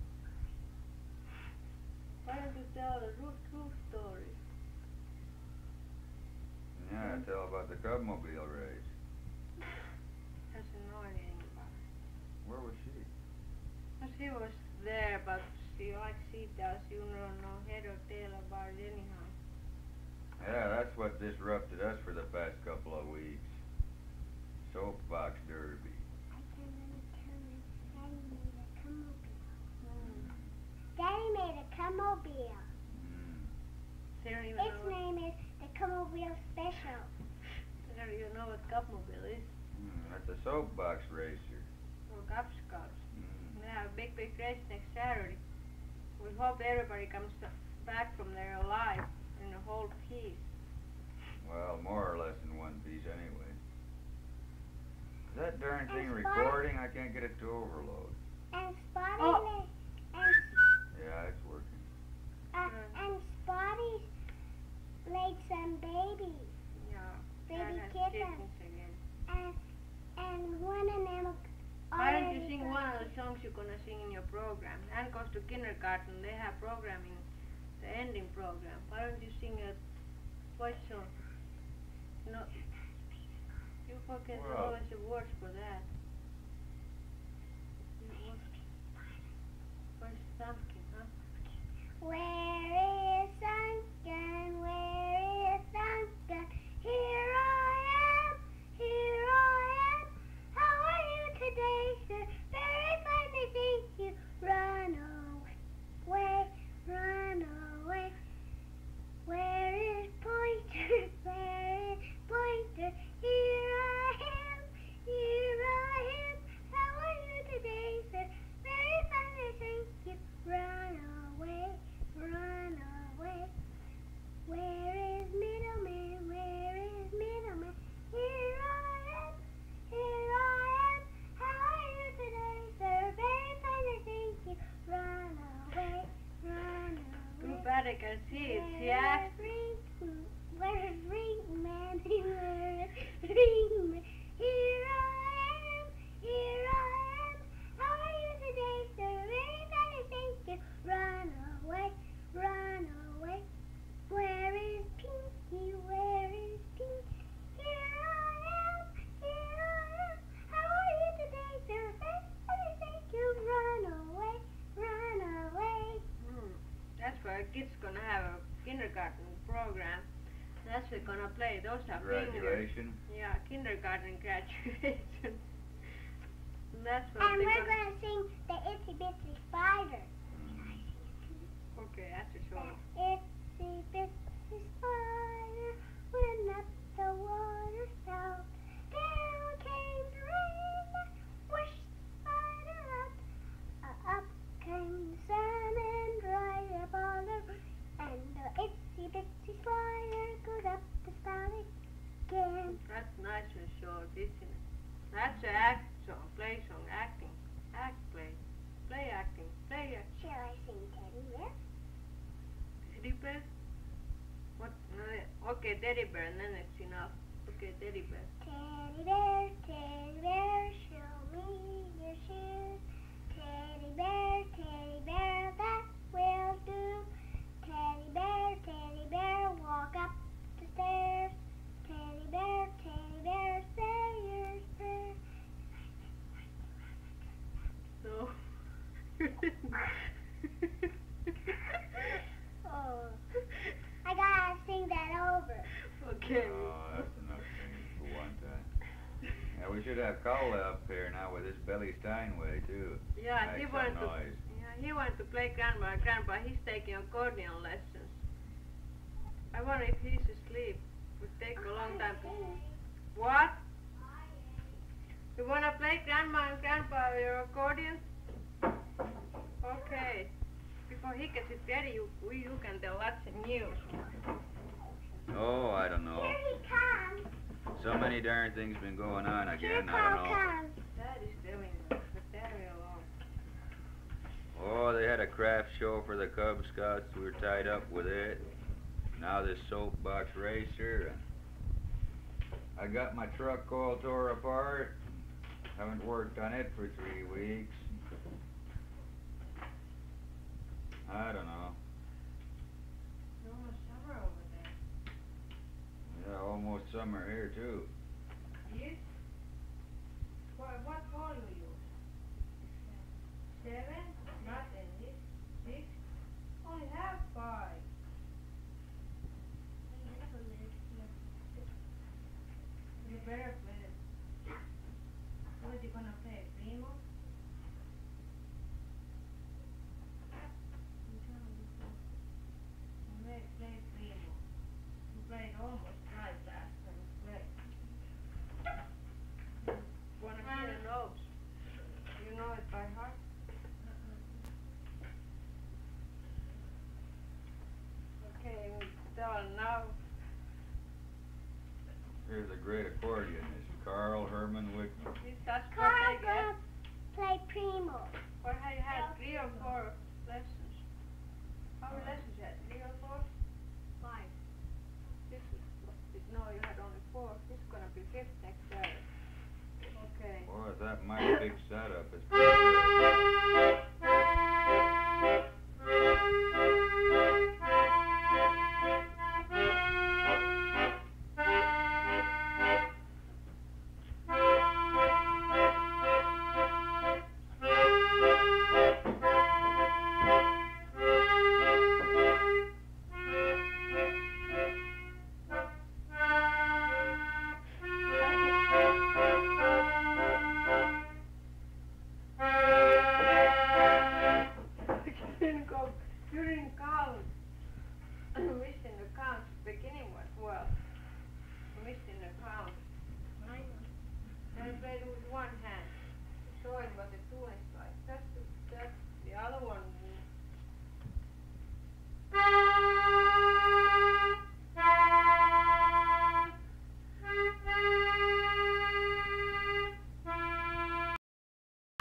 Why don't you tell the true story? Yeah, tell about the Cubmobile race. Doesn't know anything about it. Where was she? Well, she was there, but she likes details. You don't know head or tail about it anyhow. Yeah, that's what disrupted us for the past couple of weeks. Soapbox derby. I can really tell you, Daddy made a Cubmobile. They don't even Its know what, name is the Cubmobile Special. they don't even know what Cubmobile is. That's a soapbox racer. Or Cub Scouts. Mm. They have a big race next Saturday. We hope everybody comes back from there alive in a whole piece. Well, more or less in one piece anyway. Is that darn thing And Spot- recording? I can't get it to overload. And Spotty Oh. Yeah, it's working. and Spotty laid some babies. Yeah. Baby that has kittens. kittens again. And one of them Why don't you already sing got- one of the songs you're gonna sing in your program? Anne goes to kindergarten, they have programming, the ending program. Why don't you sing a voice song? No, you forget Well- always the words for that. Where's Thumbkin, huh? Where is sunken they can see it. She asked. Where's Ring Man? Where's Ring Man? Here I am, here I am. How are you today, sir? Very better, thank you. Run away, run away. Where is Pinky? Where is Pinky? Here I am, here I am. How are you today, sir? Very better, thank you. Run away, run away. That's why kids gonna have a kindergarten program. That's what we're gonna play. Those are fingers. Graduation. Yeah, kindergarten graduation. That's what And they're we're gonna sing the Itsy Bitsy Spider. Okay, that's a song. Itsy Bitsy Spider went up the water spout. Down came the rain, pushed the spider up. Up came the sun and dried up all the rain. And the Itsy Bitsy Spider goes up the spout again. That's nice and short, isn't it? That's an act song, play song, acting. Act, play. Play acting, play acting. Shall I sing Teddy Bear? Teddy bear? What? No, okay, teddy bear, and then it's enough. Okay, teddy bear. Teddy bear, show me your shoes. Teddy bear, that will do. Teddy bear, walk up the stairs. Teddy bear, say your prayer. No. Oh, I gotta sing that over. Okay. Oh, that's enough singing for one time. Yeah, we should have Cole up here now with his Billy Steinway too. Yeah, Make he some wanted to. noise. Yeah, he wanted to play grandpa. Grandpa, he's taking accordion lessons. I wonder if he's asleep. It would take a long time. What? You wanna play grandma and grandpa with your accordion? Okay. Before he gets it ready, you can tell lots of news. Oh, I don't know. Here he comes. So many darn things been going on Here again. I Carl don't know. comes. That is doing the battery alone. Oh, they had a craft show for the Cub Scouts. We were tied up with it. Now this soapbox racer. I got my truck all tore apart. Haven't worked on it for 3 weeks. I don't know. It's almost summer over there. Yeah, almost summer here too. Yes? What ball you use? 7? Not in this. 6? Only have 5. You better play it. What are you gonna play? Primo? Play Primo. You played almost right last time you played. Wanna hear the notes? You know it by heart? Okay, tell now. Here's a great accordionist, Carl Herman Wickman. This has Carl to gonna play Primo. Or I had 3 or 4